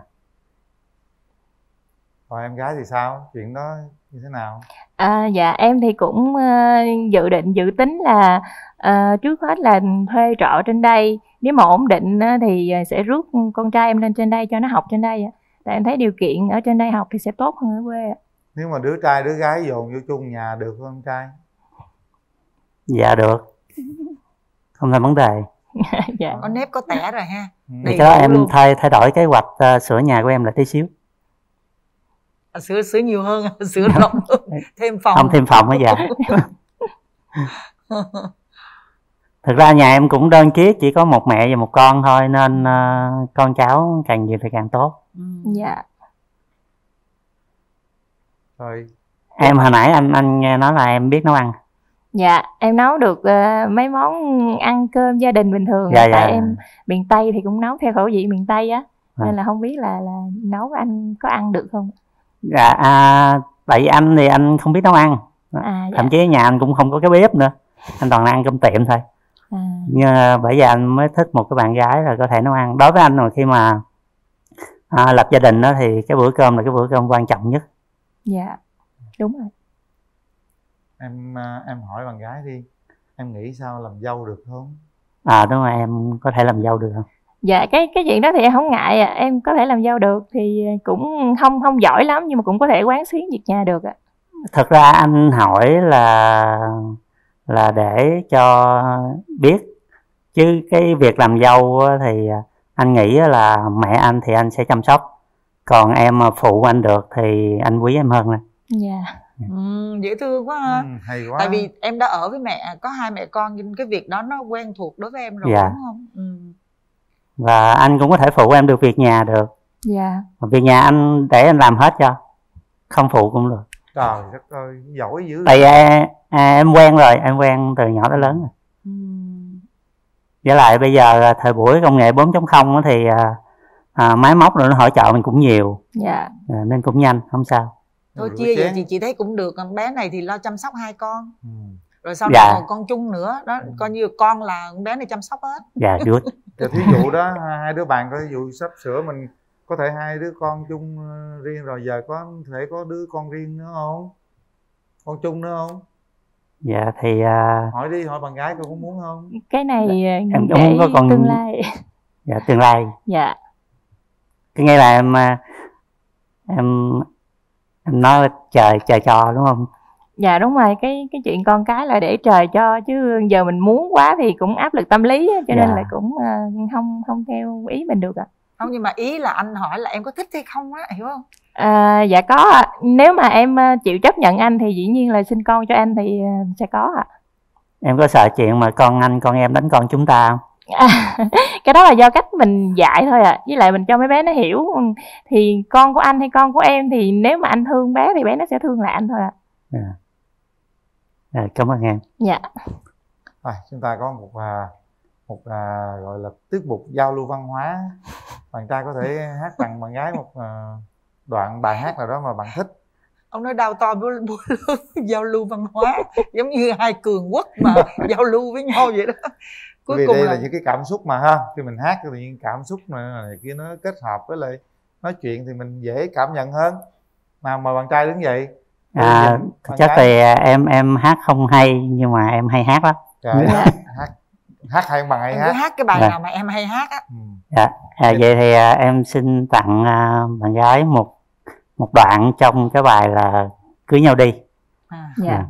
Speaker 12: Còn em gái thì sao? Chuyện đó như thế nào?
Speaker 13: À, dạ em thì cũng uh, dự định dự tính là uh, trước hết là thuê trọ trên đây. Nếu mà ổn định uh, thì sẽ rước con trai em lên trên đây cho nó học trên đây. Tại em thấy điều kiện ở trên đây học thì sẽ tốt hơn ở quê.
Speaker 12: Nếu mà đứa trai đứa gái dồn vô chung nhà được không con trai?
Speaker 11: Dạ được. Không thành vấn đề.
Speaker 13: Dạ.
Speaker 14: Có nếp có tẻ rồi ha.
Speaker 11: Thì cho em luôn. thay thay đổi kế hoạch uh, sửa nhà của em là tí xíu.
Speaker 14: À, sửa sửa nhiều hơn, sửa rộng hơn, thêm phòng.
Speaker 11: Không thêm phòng á dạ. Thực ra nhà em cũng đơn chiếc, chỉ có một mẹ và một con thôi, nên uh, con cháu càng nhiều thì càng tốt.
Speaker 13: Dạ.
Speaker 12: Rồi.
Speaker 11: Em hồi nãy anh anh nghe nói là em biết nấu ăn.
Speaker 13: Dạ em nấu được uh, mấy món ăn cơm gia đình bình thường.
Speaker 11: Dạ,
Speaker 13: tại
Speaker 11: dạ.
Speaker 13: em miền Tây thì cũng nấu theo khẩu vị miền Tây á,
Speaker 11: à.
Speaker 13: nên là không biết là là nấu anh có ăn được không.
Speaker 11: Dạ à, tại vì anh thì anh không biết nấu ăn. À, dạ. Thậm chí nhà anh cũng không có cái bếp nữa, anh toàn ăn cơm tiệm thôi. À. Nhưng bởi vì anh mới thích một cái bạn gái là có thể nấu ăn. Đối với anh, rồi khi mà à, lập gia đình đó thì cái bữa cơm là cái bữa cơm quan trọng nhất.
Speaker 13: Dạ đúng rồi.
Speaker 12: Em em hỏi bạn gái đi, em nghĩ sao làm dâu được không?
Speaker 11: À đúng rồi, em có thể làm dâu được không?
Speaker 13: Dạ cái cái chuyện đó thì em không ngại à. Em có thể làm dâu được, thì cũng không không giỏi lắm nhưng mà cũng có thể quán xuyến việc nhà được ạ.
Speaker 11: Thật ra anh hỏi là là để cho biết, chứ cái việc làm dâu thì anh nghĩ là mẹ anh thì anh sẽ chăm sóc, còn em mà phụ anh được thì anh quý em hơn nè.
Speaker 13: Dạ.
Speaker 14: Ừ, dễ thương quá ha.
Speaker 12: Ừ, hay quá.
Speaker 14: Tại vì em đã ở với mẹ, có hai mẹ con, nên cái việc đó nó quen thuộc đối với em rồi.
Speaker 11: Dạ.
Speaker 14: Đúng không? Ừ.
Speaker 11: Và anh cũng có thể phụ em được việc nhà được.
Speaker 13: Dạ.
Speaker 11: Việc nhà anh để anh làm hết cho, không phụ cũng được.
Speaker 12: Trời đất ơi, giỏi dữ.
Speaker 11: Tại à, à, em quen rồi, em quen từ nhỏ tới lớn rồi. Ừ. Với lại bây giờ thời buổi công nghệ bốn chấm không thì à, à, máy móc rồi nó hỗ trợ mình cũng nhiều.
Speaker 13: Dạ.
Speaker 11: À, nên cũng nhanh, không sao.
Speaker 14: thôi
Speaker 12: Rửa
Speaker 14: chia vậy
Speaker 12: chén.
Speaker 14: chị chị thấy cũng được. Con bé này thì lo chăm sóc hai con,
Speaker 12: Ừ.
Speaker 14: rồi sau
Speaker 11: Dạ.
Speaker 14: này còn con chung nữa đó, coi như con là con bé này chăm sóc hết.
Speaker 11: Dạ good.
Speaker 12: Thì thí dụ đó hai đứa bạn có ví dụ sắp sửa mình có thể hai đứa con chung ờ, riêng rồi, giờ có thể có đứa con riêng nữa không, con chung nữa không?
Speaker 11: Dạ thì à,
Speaker 12: Hỏi đi, hỏi bạn gái cô có muốn không?
Speaker 13: Cái này
Speaker 11: em
Speaker 13: để
Speaker 11: cũng muốn có con
Speaker 13: tương lai.
Speaker 11: Dạ tương lai.
Speaker 13: Dạ.
Speaker 11: Cái nghĩa là em à, em em nói trời trời cho đúng không?
Speaker 13: Dạ đúng rồi, cái cái chuyện con cái là để trời cho, chứ giờ mình muốn quá thì cũng áp lực tâm lý á, cho nên
Speaker 11: Dạ.
Speaker 13: là cũng ờ, không không theo ý mình được ạ.
Speaker 14: Không, nhưng mà ý là anh hỏi là em có thích hay không á, hiểu không?
Speaker 13: À, dạ có ạ. Nếu mà em ờ, chịu chấp nhận anh thì dĩ nhiên là sinh con cho anh thì ờ, sẽ có ạ.
Speaker 11: Em có sợ chuyện mà con anh con em đánh con chúng ta không?
Speaker 13: À, cái đó là do cách mình dạy thôi ạ. À. Với lại mình cho mấy bé nó hiểu, thì con của anh hay con của em thì nếu mà anh thương bé thì bé nó sẽ thương lại anh thôi ạ. À.
Speaker 11: Dạ. Dạ, cảm ơn em.
Speaker 13: Dạ.
Speaker 12: Rồi, chúng ta có một à, một à, gọi là tiết mục giao lưu văn hóa. Bạn trai có thể hát tặng bạn gái một à, đoạn bài hát nào đó mà bạn thích.
Speaker 14: Ông nói đau to búa búa lớn giao lưu văn hóa, giống như hai cường quốc mà giao lưu với nhau vậy đó. Cuối
Speaker 12: Vì
Speaker 14: cùng
Speaker 12: đây
Speaker 14: là...
Speaker 12: là những cái cảm xúc mà ha, khi mình hát thì những cảm xúc này, này kia nó kết hợp với lại nói chuyện thì mình dễ cảm nhận hơn. Nào mà bạn trai đứng dậy.
Speaker 11: À, chắc gái. Thì em em hát không hay nhưng mà em hay hát lắm.
Speaker 12: Trời, hát, hát hát hay bằng hay
Speaker 14: em
Speaker 12: hát.
Speaker 14: cứ hát cái bài
Speaker 11: Dạ.
Speaker 14: nào mà em hay hát á.
Speaker 12: Ừ.
Speaker 11: Dạ. À, vậy thì à, em xin tặng à, bạn gái một một đoạn trong cái bài là Cưới Nhau Đi.
Speaker 14: À.
Speaker 13: Dạ.
Speaker 11: Dạ.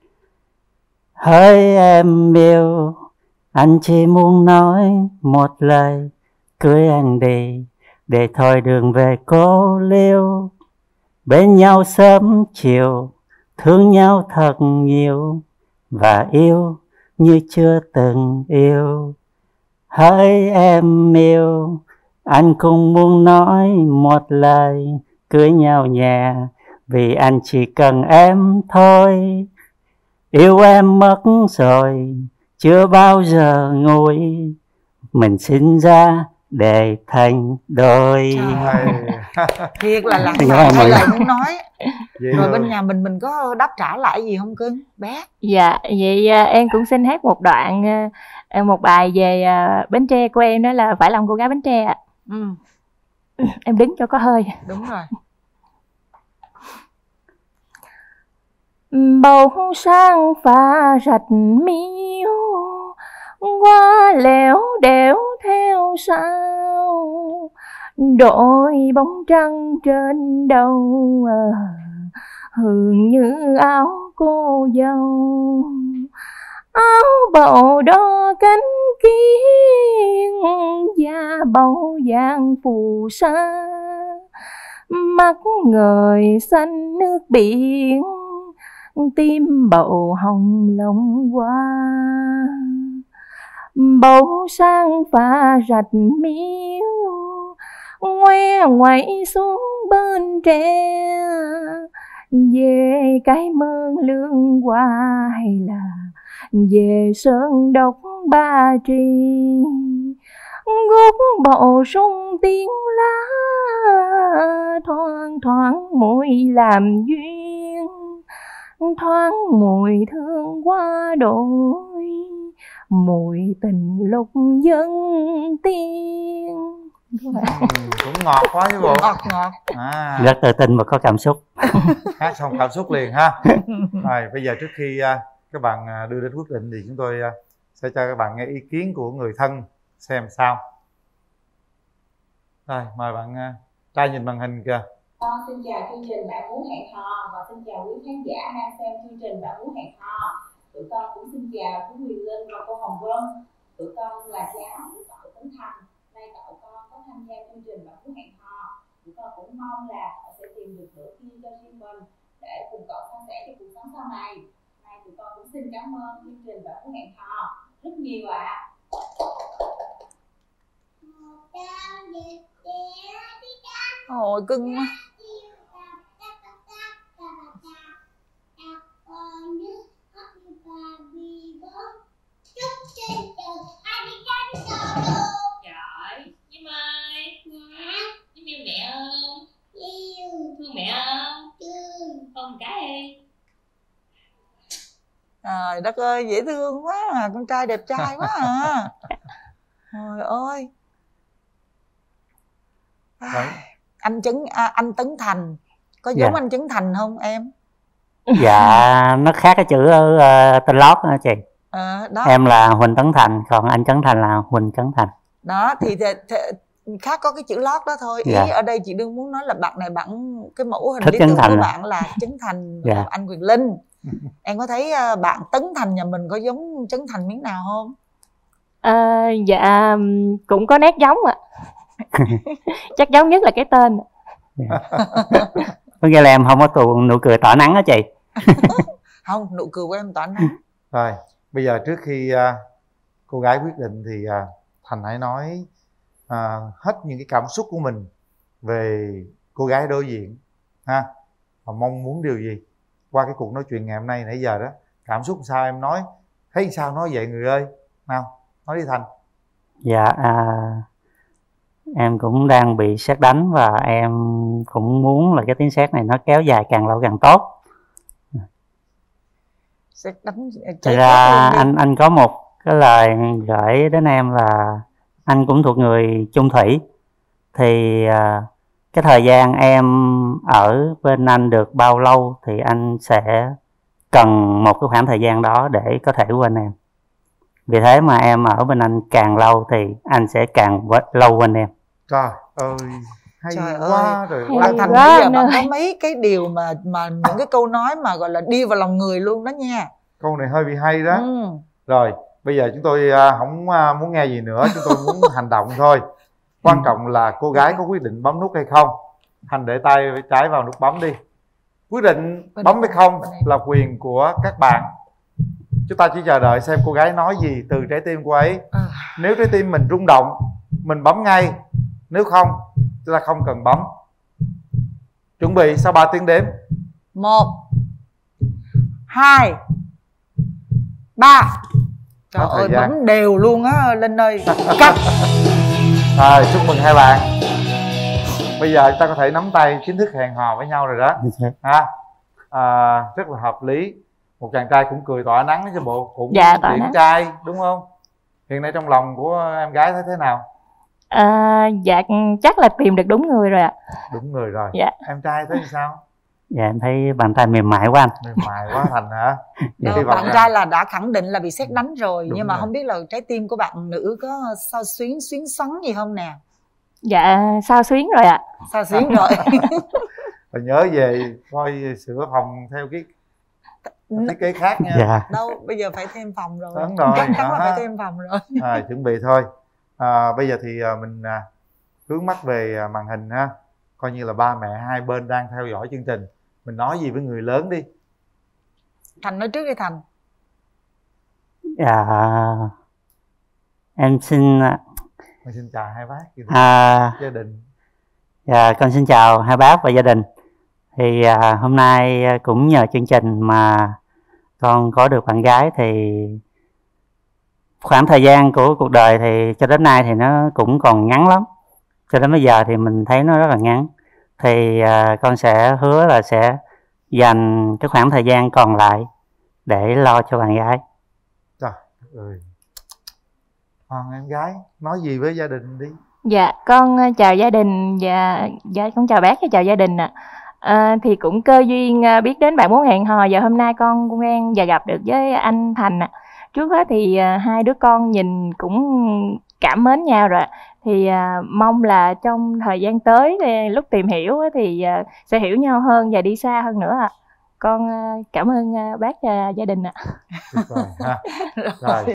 Speaker 11: Hỡi em yêu, anh chỉ muốn nói một lời, cưới anh đi để thôi đường về cô liêu. Bên nhau sớm chiều, thương nhau thật nhiều và yêu như chưa từng yêu. Hỡi em yêu, anh cũng muốn nói một lời, cưới nhau nhà vì anh chỉ cần em thôi. Yêu em mất rồi, chưa bao giờ nguôi, mình sinh ra để thành đôi.
Speaker 14: Thiệt là lãng
Speaker 11: Thì
Speaker 14: mạn,
Speaker 11: mọi
Speaker 14: hay
Speaker 11: người-
Speaker 14: là muốn nói.
Speaker 12: Vậy
Speaker 14: Rồi
Speaker 12: rồi.
Speaker 14: bên nhà mình mình có đáp trả lại gì không cưng bé?
Speaker 13: Dạ, vậy à, em cũng xin hát một đoạn à, một bài về à, Bến Tre của em, đó là Phải Lòng Cô Gái Bến Tre ạ.
Speaker 14: Ừ,
Speaker 13: Em đứng cho có hơi.
Speaker 14: đúng rồi.
Speaker 13: Bầu sáng pha rạch miếu, qua lẻo đẻo theo sao, đội bóng trăng trên đầu à, hường như áo cô dâu. Áo bầu đo cánh kiến, da bầu vàng phù sa, mắt ngời xanh nước biển, tim bầu hồng lòng hoa. Bầu sang pha rạch miếu, ngoe ngoẩy xuống bên tre, về cái mương lương hoa hay là về sơn độc Ba Tri. Gút bầu sung tiếng lá, thoang thoảng mùi làm duyên, thoáng mùi thương qua đôi, mùi tình lúc dân tiên.
Speaker 12: Ừ, cũng ngọt quá chứ bộ.
Speaker 14: Ngọt ngọt.
Speaker 12: À,
Speaker 11: Rất tự tin và có cảm xúc.
Speaker 12: hát xong cảm xúc liền ha. Rồi bây giờ trước khi uh, các bạn uh, đưa đến quyết định thì chúng tôi uh, sẽ cho các bạn nghe ý kiến của người thân xem sao. Rồi mời bạn uh, trai nhìn màn hình kìa.
Speaker 15: Con xin chào chương trình Bạn Muốn Hẹn Hò và xin chào quý khán giả đang xem chương trình Bạn Muốn Hẹn Hò. Tụi con cũng xin chào chú Huyền Linh và cô Hồng Vân. Tụi con là cháu của cậu Tấn Thành. Nay cậu con có tham gia chương trình Bạn Muốn Hẹn Hò. Tụi con cũng mong là cậu sẽ tìm được nửa kia cho riêng mình để cùng cậu san sẻ cho cuộc sống sau này. Nay tụi con cũng xin cảm ơn chương trình Bạn Muốn Hẹn Hò rất nhiều ạ.
Speaker 14: Ôi cưng quá.
Speaker 15: Trời, Diêm ơi. Diêm yêu mẹ không? Thương mẹ không?
Speaker 14: Trời đất ơi, dễ thương quá à, con trai đẹp trai quá à. Trời ơi. À, anh Trấn à, anh Tấn Thành có giống
Speaker 11: Dạ.
Speaker 14: anh Trấn Thành không em?
Speaker 11: Dạ nó khác cái chữ ở uh, tên lót đó chị.
Speaker 14: À, đó.
Speaker 11: Em là Huỳnh Tấn Thành, còn anh Trấn Thành là Huỳnh Trấn Thành.
Speaker 14: Đó thì, thì, thì khác có cái chữ lót đó thôi. Ý
Speaker 11: Dạ.
Speaker 14: ở đây chị đương muốn nói là bạn này bạn cái mẫu hình
Speaker 11: Thích
Speaker 14: lý
Speaker 11: Trấn
Speaker 14: tưởng
Speaker 11: Thành
Speaker 14: của
Speaker 11: à?
Speaker 14: bạn là Trấn Thành,
Speaker 11: Dạ.
Speaker 14: anh Quyền Linh. Em có thấy uh, bạn Tấn Thành nhà mình có giống Trấn Thành miếng nào không?
Speaker 13: À, dạ cũng có nét giống ạ. Chắc giống nhất là cái tên.
Speaker 11: Có nghĩa là em không có tù nụ cười tỏa nắng đó chị.
Speaker 14: Không, nụ cười của em tỏa nắng.
Speaker 12: Rồi bây giờ trước khi uh, cô gái quyết định thì uh, Thành hãy nói uh, hết những cái cảm xúc của mình về cô gái đối diện ha, và mong muốn điều gì qua cái cuộc nói chuyện ngày hôm nay nãy giờ đó. Cảm xúc sao em nói, thấy sao nói vậy người ơi. Nào nói đi Thành.
Speaker 11: Dạ à, em cũng đang bị sét đánh và em cũng muốn là cái tiếng sét này nó kéo dài càng lâu càng tốt.
Speaker 14: Sét đánh
Speaker 11: Thật ra anh anh có một cái lời gửi đến em là anh cũng thuộc người chung thủy, thì à, cái thời gian em ở bên anh được bao lâu thì anh sẽ cần một cái khoảng thời gian đó để có thể quên em. Vì thế mà em ở bên anh càng lâu thì anh sẽ càng lâu quên em.
Speaker 12: Trời ơi hay
Speaker 14: Trời
Speaker 12: quá
Speaker 14: ơi.
Speaker 12: rồi.
Speaker 14: Bạn Thành bây giờ bạn có mấy cái điều mà mà những cái câu nói mà gọi là đi vào lòng người luôn đó nha.
Speaker 12: Câu này hơi bị hay đó.
Speaker 14: Ừ.
Speaker 12: Rồi bây giờ chúng tôi uh, không uh, muốn nghe gì nữa, chúng tôi muốn hành động thôi. Quan trọng là cô gái có quyết định bấm nút hay không. Thành để tay trái vào nút bấm đi. Quyết định bấm hay không là quyền của các bạn. Chúng ta chỉ chờ đợi xem cô gái nói gì từ trái tim cô ấy. Nếu trái tim mình rung động, mình bấm ngay. Nếu không, chúng ta không cần bấm. Chuẩn bị sau ba tiếng đếm.
Speaker 14: Một, hai, ba. Trời
Speaker 12: Hết
Speaker 14: ơi
Speaker 12: thời gian.
Speaker 14: bấm đều luôn á Linh ơi. Cắt.
Speaker 12: Rồi chúc mừng hai bạn. Bây giờ chúng ta có thể nắm tay chính thức hẹn hò với nhau rồi đó ha. À, rất là hợp lý. Một chàng trai cũng cười tỏa nắng cho bộ, cũng
Speaker 13: Dạ, tỏa
Speaker 12: điển
Speaker 13: nắng.
Speaker 12: trai đúng không? Hiện nay trong lòng của em gái thấy thế nào?
Speaker 13: À, dạ chắc là tìm được đúng người rồi ạ.
Speaker 12: Đúng người rồi.
Speaker 13: Dạ.
Speaker 12: Em trai thấy sao?
Speaker 11: Dạ em thấy bàn tay mềm mại quá anh.
Speaker 12: Mềm mại quá Thành hả?
Speaker 14: Ờ,
Speaker 12: Hy vọng
Speaker 14: bạn
Speaker 12: rằng-
Speaker 14: trai là đã khẳng định là bị sét đánh rồi.
Speaker 12: Đúng
Speaker 14: nhưng mà
Speaker 12: rồi.
Speaker 14: không biết là trái tim của bạn nữ có sao xuyến xuyến xoắn gì không nè?
Speaker 13: Dạ sao xuyến rồi ạ.
Speaker 14: Sao xuyến rồi.
Speaker 12: Và nhớ về coi sửa phòng theo cái thiết kế khác nha.
Speaker 11: Dạ.
Speaker 14: Đâu bây giờ phải thêm phòng rồi.
Speaker 12: Đúng rồi,
Speaker 14: Chắc chắn là
Speaker 12: đó.
Speaker 14: phải thêm phòng rồi.
Speaker 12: À, chuẩn bị thôi. À, bây giờ thì à, mình à, hướng mắt về à, màn hình ha. Coi như là ba mẹ hai bên đang theo dõi chương trình. Mình nói gì với người lớn đi.
Speaker 14: Thành nói trước đi Thành.
Speaker 11: Dạ em xin
Speaker 12: Mình xin chào hai bác.
Speaker 11: à,
Speaker 12: Gia đình.
Speaker 11: dạ, con xin chào hai bác và gia đình. Thì à, hôm nay à, cũng nhờ chương trình mà con có được bạn gái, thì khoảng thời gian của cuộc đời thì cho đến nay thì nó cũng còn ngắn lắm. Cho đến bây giờ thì mình thấy nó rất là ngắn. Thì à, con sẽ hứa là sẽ dành cái khoảng thời gian còn lại để lo cho bạn gái.
Speaker 12: Trời ơi. Còn em gái nói gì với gia đình đi.
Speaker 13: Dạ con ờ, chào gia đình và dạ con chào bác và chào gia đình ạ. À, thì cũng cơ duyên ờ, biết đến bạn muốn hẹn hò, và hôm nay con cũng quen và gặp được với anh Thành ạ. Trước hết thì ờ, hai đứa con nhìn cũng cảm mến nhau rồi ạ. Thì ờ, mong là trong thời gian tới thì lúc tìm hiểu á thì ờ, sẽ hiểu nhau hơn và đi xa hơn nữa ạ. Con ờ, cảm ơn ờ, bác và gia đình ạ.
Speaker 12: Tuyệt vời ha. Rồi.